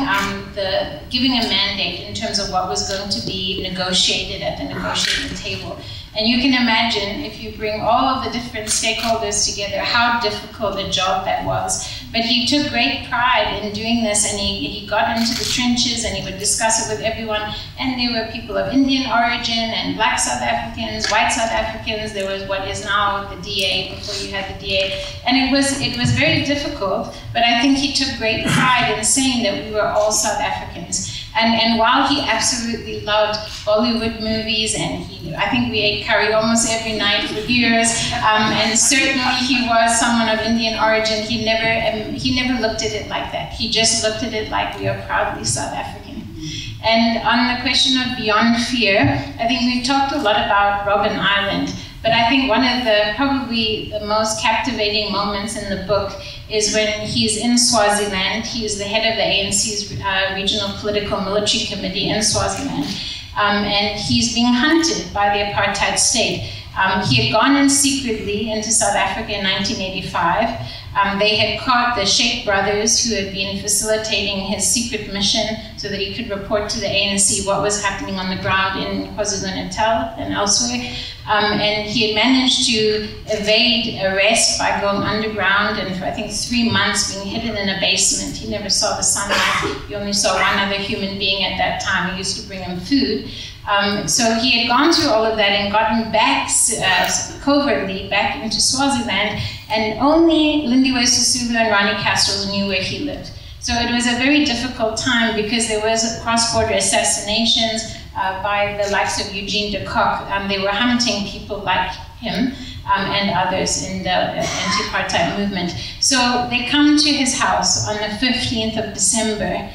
a mandate in terms of what was going to be negotiated at the negotiating table. And you can imagine, if you bring all of the different stakeholders together, how difficult a job that was. But he took great pride in doing this, and he got into the trenches and he would discuss it with everyone. And there were people of Indian origin and black South Africans, white South Africans. There was what is now the DA, before you had the DA. And it was very difficult, but I think he took great pride in saying that we were all South Africans. And while he absolutely loved Bollywood movies, and I think we ate curry almost every night for years, and certainly he was someone of Indian origin, he never looked at it like that. He just looked at it like we are proudly South African. And on the question of beyond fear, I think we've talked a lot about Robben Island, but I think one of probably the most captivating moments in the book is when he's in Swaziland. He is the head of the ANC's Regional Political Military Committee in Swaziland, and he's being hunted by the apartheid state. He had gone in secretly into South Africa in 1985. They had caught the Sheikh brothers who had been facilitating his secret mission so that he could report to the ANC what was happening on the ground in KwaZulu-Natal and elsewhere. And he had managed to evade arrest by going underground, and for I think 3 months being hidden in a basement. He never saw the sunlight. He only saw one other human being at that time who used to bring him food. So he had gone through all of that and gotten back covertly back into Swaziland, and only Lindiwe Sisulu and Ronnie Castro knew where he lived. So it was a very difficult time because there was cross-border assassinations by the likes of Eugene de Kock. They were hunting people like him and others in the anti-apartheid movement. So they come to his house on the 15th of December.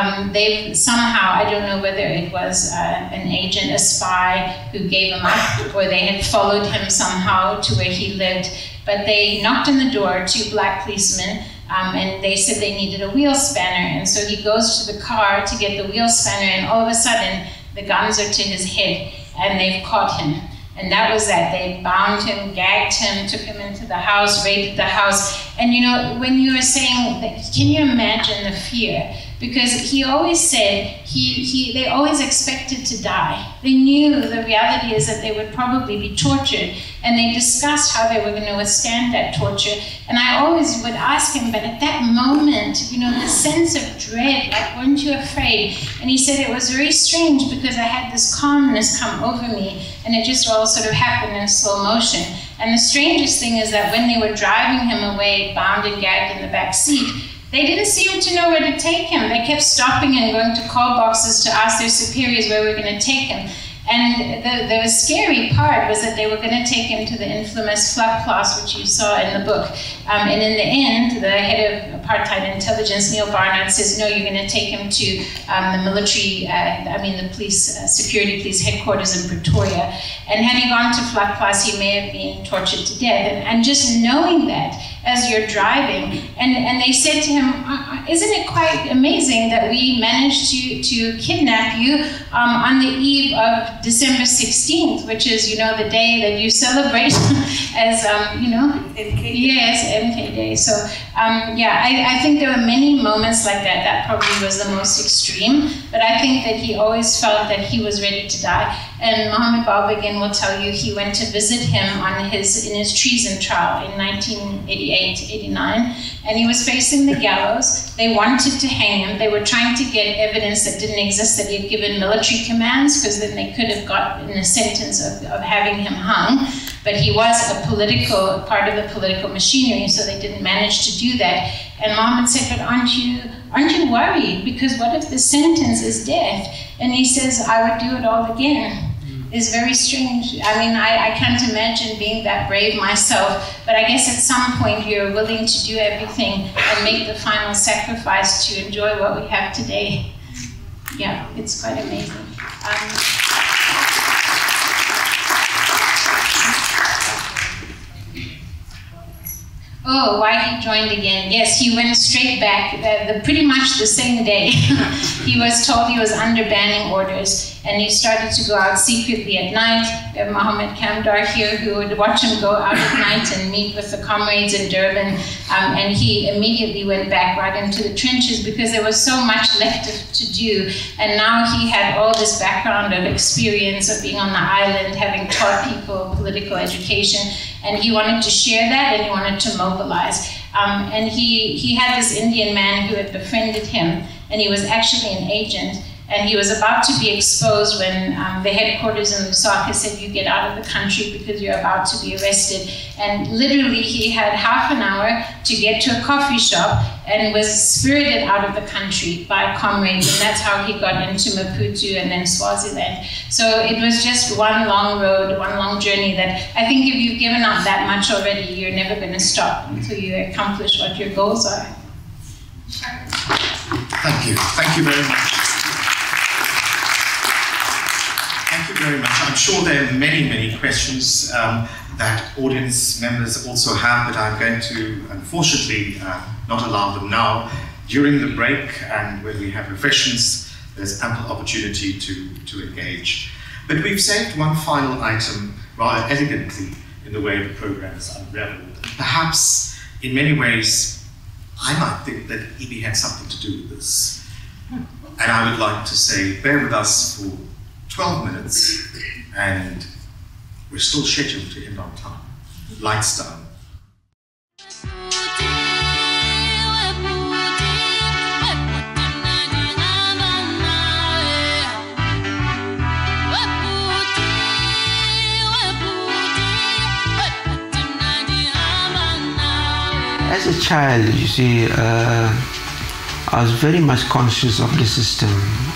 They somehow, I don't know whether it was an agent, a spy who gave him up, or they had followed him somehow to where he lived, but they knocked on the door, 2 black policemen. and they said they needed a wheel spanner, and so he goes to the car to get the wheel spanner, and all of a sudden the guns are to his head, and they've caught him. And that was that. They bound him, gagged him, took him into the house, raided the house. And you know, when you were saying that, can you imagine the fear? Because he always said they always expected to die. They knew the reality is that they would probably be tortured, and they discussed how they were going to withstand that torture. And I always would ask him, but at that moment, you know, the sense of dread, like, weren't you afraid? And he said it was very strange because I had this calmness come over me, and it just all sort of happened in slow motion. And the strangest thing is that when they were driving him away, bound and gagged in the back seat, they didn't seem to know where to take him. They kept stopping and going to call boxes to ask their superiors where we were going to take him. And the scary part was that they were going to take him to the infamous Flapklaas, which you saw in the book. And in the end, the head of apartheid intelligence, Neil Barnard, says, no, you're going to take him to the military, the police, security police headquarters in Pretoria. And had he gone to Flapklaas, he may have been tortured to death. And just knowing that as you're driving, and they said to him, isn't it quite amazing that we managed to kidnap you on the eve of December 16th, which is, you know, the day that you celebrate as, you know, MK. Yes, MK Day. So, I think there were many moments like that. That probably was the most extreme, but I think that he always felt that he was ready to die. And Mohammed Balbegin will tell you he went to visit him in his treason trial in 1988-89, and he was facing the gallows. They wanted to hang him. They were trying to get evidence that didn't exist, that he had given military commands, because then they could have gotten a sentence of having him hung. But he was a part of the political machinery, so they didn't manage to do that. And Mohammed said, but aren't you worried? Because what if the sentence is death? And he says, I would do it all again. It's very strange. I mean, I can't imagine being that brave myself, but I guess at some point you're willing to do everything and make the final sacrifice to enjoy what we have today. Yeah, it's quite amazing. Oh, why he joined again? Yes, he went straight back, pretty much the same day. He was told he was under banning orders, and he started to go out secretly at night. We have Mohammed Kamdar here, who would watch him go out at night and meet with the comrades in Durban, and he immediately went back right into the trenches because there was so much left to do, and now he had all this background of experience of being on the island, having taught people political education, and he wanted to share that, and he wanted to mobilize. And he had this Indian man who had befriended him, and he was actually an agent, and he was about to be exposed when the headquarters in Lusaka said, you get out of the country because you're about to be arrested. And literally he had half an hour to get to a coffee shop and was spirited out of the country by comrades, and that's how he got into Maputo and then Swaziland. So it was just one long road, one long journey that I think if you've given up that much already, you're never going to stop until you accomplish what your goals are. Thank you. Thank you very much. Thank you very much. I'm sure there are many, many questions that audience members also have, but I'm going to, unfortunately, not allow them now. During the break and when we have refreshments, there's ample opportunity to engage. But we've saved one final item rather elegantly in the way the program is unraveled. Perhaps, in many ways, I might think that Ebie had something to do with this. And I would like to say, bear with us for 12 minutes, and we're still scheduled to end on time. Lights down. As a child, you see, I was very much conscious of the system.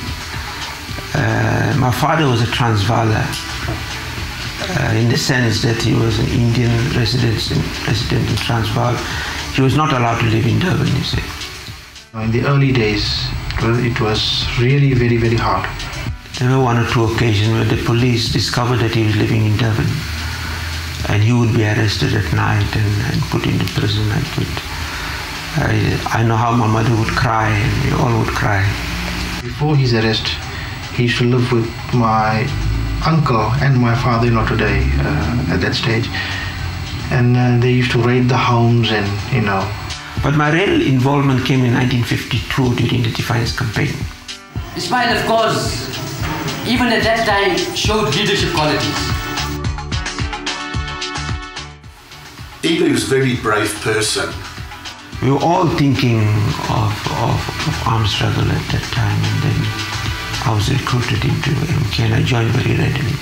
My father was a Transvaaler, in the sense that he was an Indian resident in Transvaal. He was not allowed to live in Durban, you see. In the early days, it was really very, very hard. There were one or two occasions where the police discovered that he was living in Durban, and he would be arrested at night and put into prison. I know how my mother would cry, and we all would cry. Before his arrest, he used to live with my uncle and my father-in-law today at that stage. And they used to raid the homes and, you know. But my real involvement came in 1952 during the Defiance campaign. Despite, of course, even at that time, showed leadership qualities. Ebie was a very brave person. We were all thinking of armed struggle at that time, and then I was recruited into MK and I joined very readily.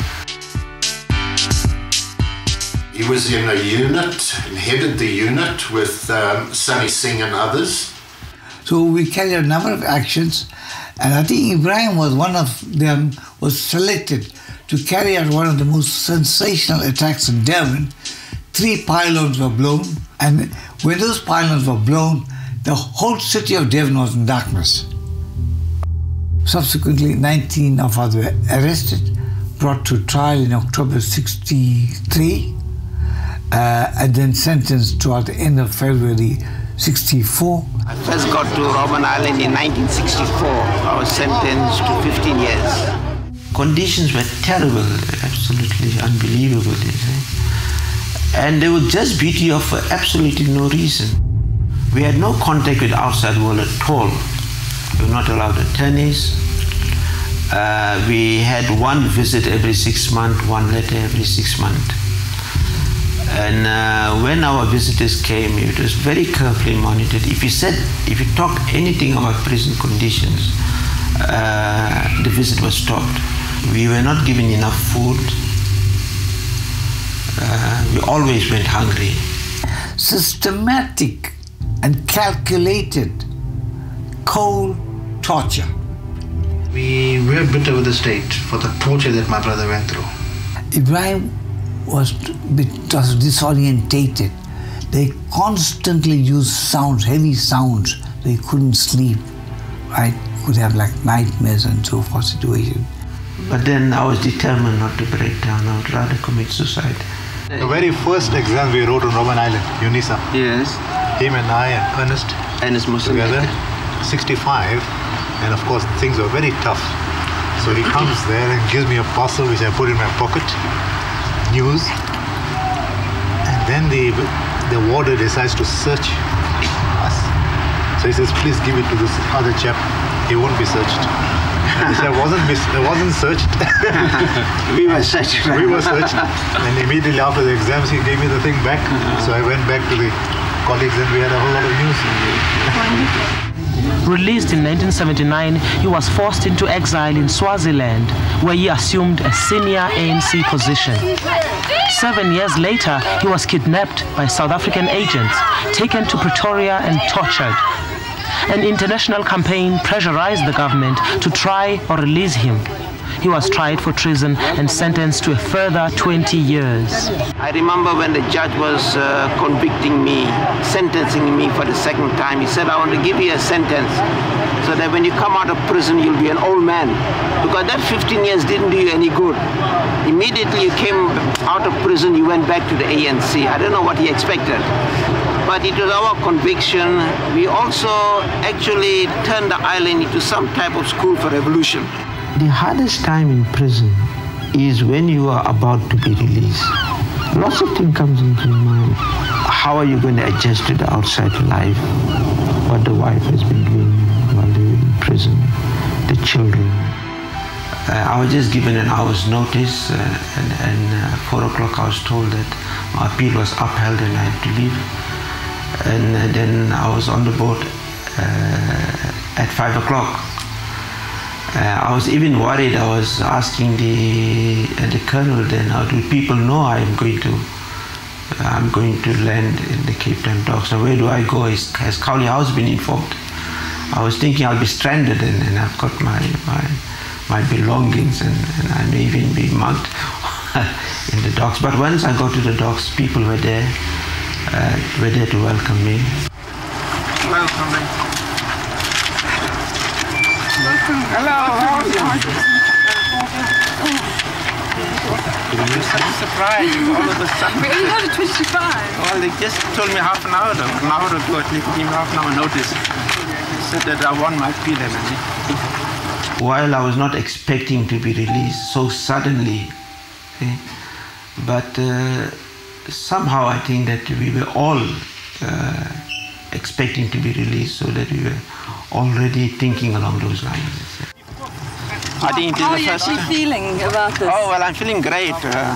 He was in a unit and headed the unit with Sunny Singh and others. So we carried a number of actions, and I think Ebrahim was one of them, was selected to carry out one of the most sensational attacks in Durban. 3 pylons were blown, and when those pylons were blown, the whole city of Durban was in darkness. Subsequently, 19 of us were arrested, brought to trial in October '63, and then sentenced toward the end of February '64. I first got to Robben Island in 1964. I was sentenced to 15 years. Conditions were terrible, absolutely unbelievable. And they would just beat you up for absolutely no reason. We had no contact with the outside world at all. We were not allowed attorneys. We had one visit every 6 months, one letter every 6 months. And when our visitors came, it was very carefully monitored. If you talked anything about prison conditions, the visit was stopped. We were not given enough food. We always went hungry. Systematic and calculated cold torture. We were bitter with the state for the torture that my brother went through. Ebrahim was disorientated. They constantly used sounds, heavy sounds. They couldn't sleep, right? Could have like nightmares and so forth situation. But then I was determined not to break down. I would rather commit suicide. The very first exam we wrote on Robben Island, UNISA. Yes. Him and I and Ernest Muslim together, 65, and of course things were very tough. So he comes there and gives me a parcel which I put in my pocket, news, and then the warder decides to search us. So he says, please give it to this other chap, he won't be searched. And the chap wasn't searched. We were searched. We were searched. And immediately after the exams, he gave me the thing back. So I went back to the colleagues and we had a whole lot of news. Released in 1979, he was forced into exile in Swaziland, where he assumed a senior ANC position. 7 years later, he was kidnapped by South African agents, taken to Pretoria and tortured. An international campaign pressurized the government to try or release him. He was tried for treason and sentenced to a further 20 years. I remember when the judge was convicting me, sentencing me for the second time, he said, I want to give you a sentence so that when you come out of prison, you'll be an old man. Because that 15 years didn't do you any good. Immediately you came out of prison, you went back to the ANC. I don't know what he expected. But it was our conviction. We also actually turned the island into some type of school for revolution. The hardest time in prison is when you are about to be released. Lots of things comes into your mind. How are you going to adjust to the outside life? What the wife has been doing while they were in prison, the children. I was just given an hour's notice, and 4 o'clock I was told that my appeal was upheld and I had to leave. And then I was on the boat at 5 o'clock. I was even worried. I was asking the colonel then, how do people know I'm going to land in the Cape Town docks? Now where do I go? Has Cowley House been informed? I was thinking I'll be stranded and I've got my belongings and I may even be mugged in the docks. But once I got to the docks, people were there to welcome me. Welcome. Hello. surprised all of a sudden. We only have a 25. Well, they just told me half an hour ago, at least give me half an hour notice. They said that I won my P11. While I was not expecting to be released so suddenly, but somehow I think that we were all expecting to be released, so that we were already thinking along those lines. I think how are you actually feeling about this? Oh, well, I'm feeling great.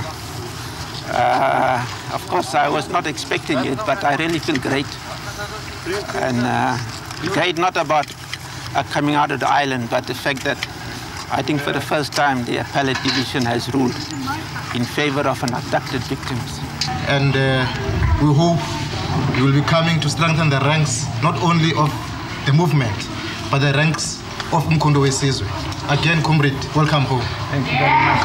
Of course, I was not expecting it, but I really feel great. And great not about coming out of the island, but the fact that I think for the first time the appellate division has ruled in favor of abducted victims. And we hope you will be coming to strengthen the ranks not only of the movement, but the ranks of Mkondo Wesizwe. Again, comrade, welcome home. Thank you very much.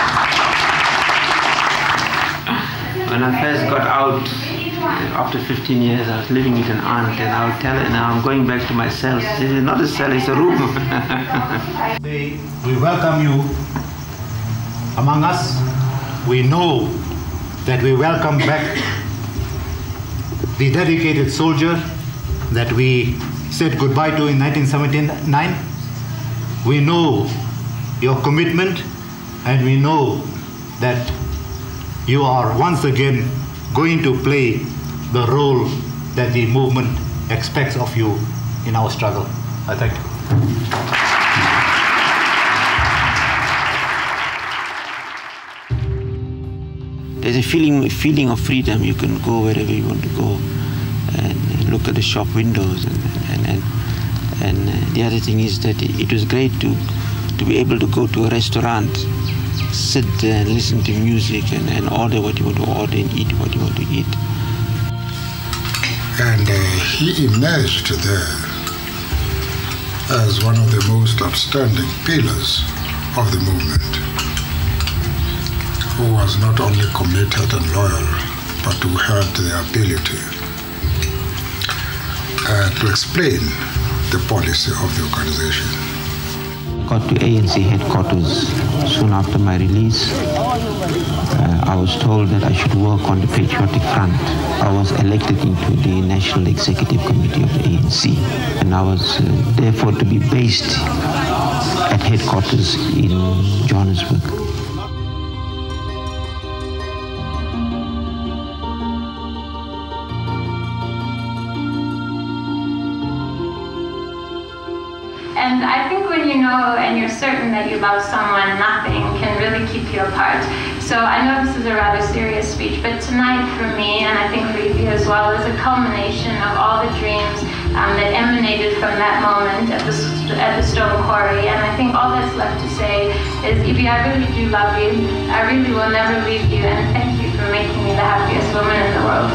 When I first got out, after 15 years, I was living with an aunt, and I would tell her, now I'm going back to my cell. She said, not a cell, it's a room. We welcome you among us. We know that we welcome back the dedicated soldier that we said goodbye to in 1979. We know your commitment, and we know that you are once again going to play the role that the movement expects of you in our struggle. I thank you. There's a feeling of freedom. You can go wherever you want to go and look at the shop windows. And the other thing is that it was great to be able to go to a restaurant, sit there and listen to music and order what you want to order and eat what you want to eat. And he emerged there as one of the most outstanding pillars of the movement, who was not only committed and loyal, but who had the ability to explain the policy of the organization. I got to ANC headquarters soon after my release. I was told that I should work on the Patriotic Front. I was elected into the National Executive Committee of the ANC, and I was therefore to be based at headquarters in Johannesburg. And I think when you know and you're certain that you love someone, nothing can really keep you apart. So I know this is a rather serious speech, but tonight for me, and I think for Ebie as well, is a culmination of all the dreams that emanated from that moment at the Stone Quarry. And I think all that's left to say is, Ebie, I really do love you. I really will never leave you, and thank you for making me the happiest woman in the world.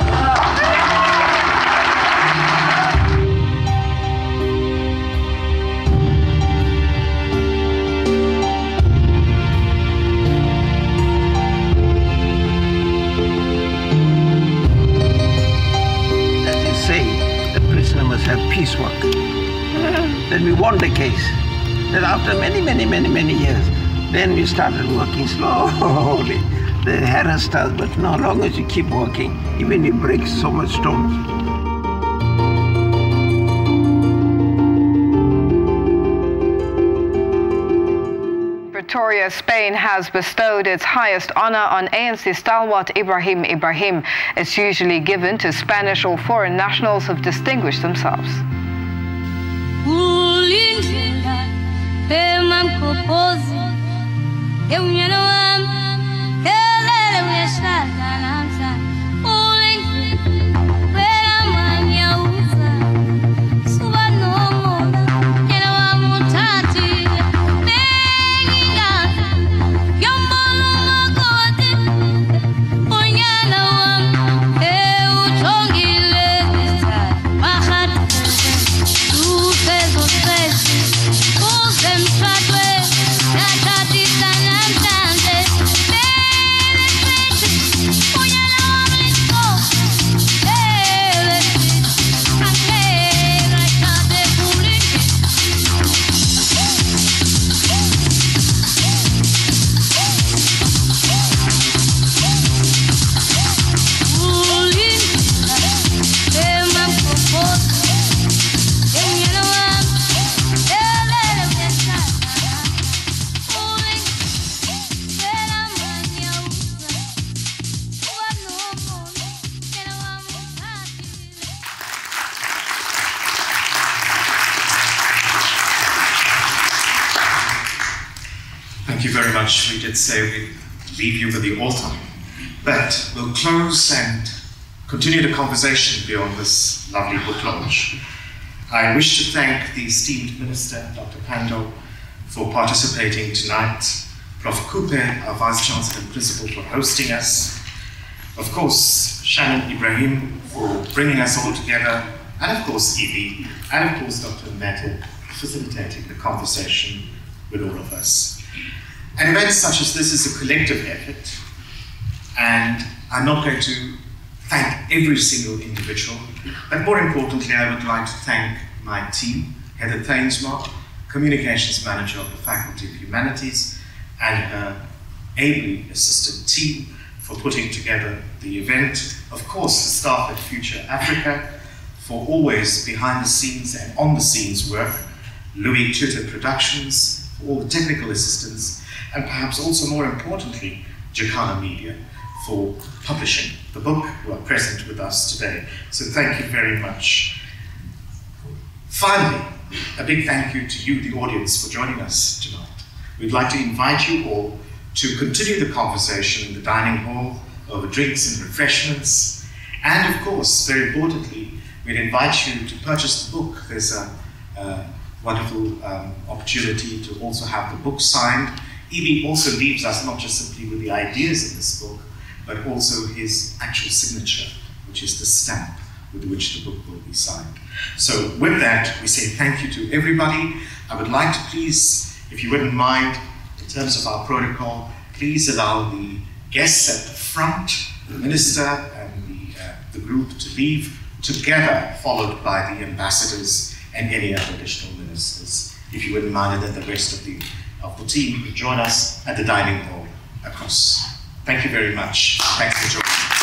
Have peace work. Then we won the case. Then after many years, then we started working slowly. The error starts, but no longer as you keep working, even you break so much stones. Pretoria, Spain has bestowed its highest honor on ANC stalwart Ebrahim Ebrahim. It's usually given to Spanish or foreign nationals who've distinguished themselves. Thank you very much. We did say we'd leave you with the author, but we'll close and continue the conversation beyond this lovely book launch. I wish to thank the esteemed Minister, Dr. Pandor, for participating tonight, Prof. Kupe, our Vice Chancellor and Principal, for hosting us, of course, Shannon Ebrahim for bringing us all together, and of course, Ebie, and of course, Dr. Mbete, facilitating the conversation with all of us. An event such as this is a collective effort, and I'm not going to thank every single individual, but more importantly, I would like to thank my team, Heather Thainsmark, Communications Manager of the Faculty of Humanities, and her ably assisted team for putting together the event. Of course, the staff at Future Africa for always behind the scenes and on the scenes work, Louis Tutor Productions for all the technical assistance, and perhaps also more importantly, Jacana Media for publishing the book, who are present with us today. So thank you very much. Finally, a big thank you to you, the audience, for joining us tonight. We'd like to invite you all to continue the conversation in the dining hall over drinks and refreshments. And of course, very importantly, we'd invite you to purchase the book. There's a wonderful opportunity to also have the book signed. Ebie also leaves us not just simply with the ideas in this book, but also his actual signature, which is the stamp with which the book will be signed. So with that, we say thank you to everybody. I would like to please, if you wouldn't mind, in terms of our protocol, please allow the guests at the front, the minister and the group to leave together, followed by the ambassadors and any other additional ministers. If you wouldn't mind, and then the rest of the team could join us at the dining hall across. Thank you very much. Thanks for joining.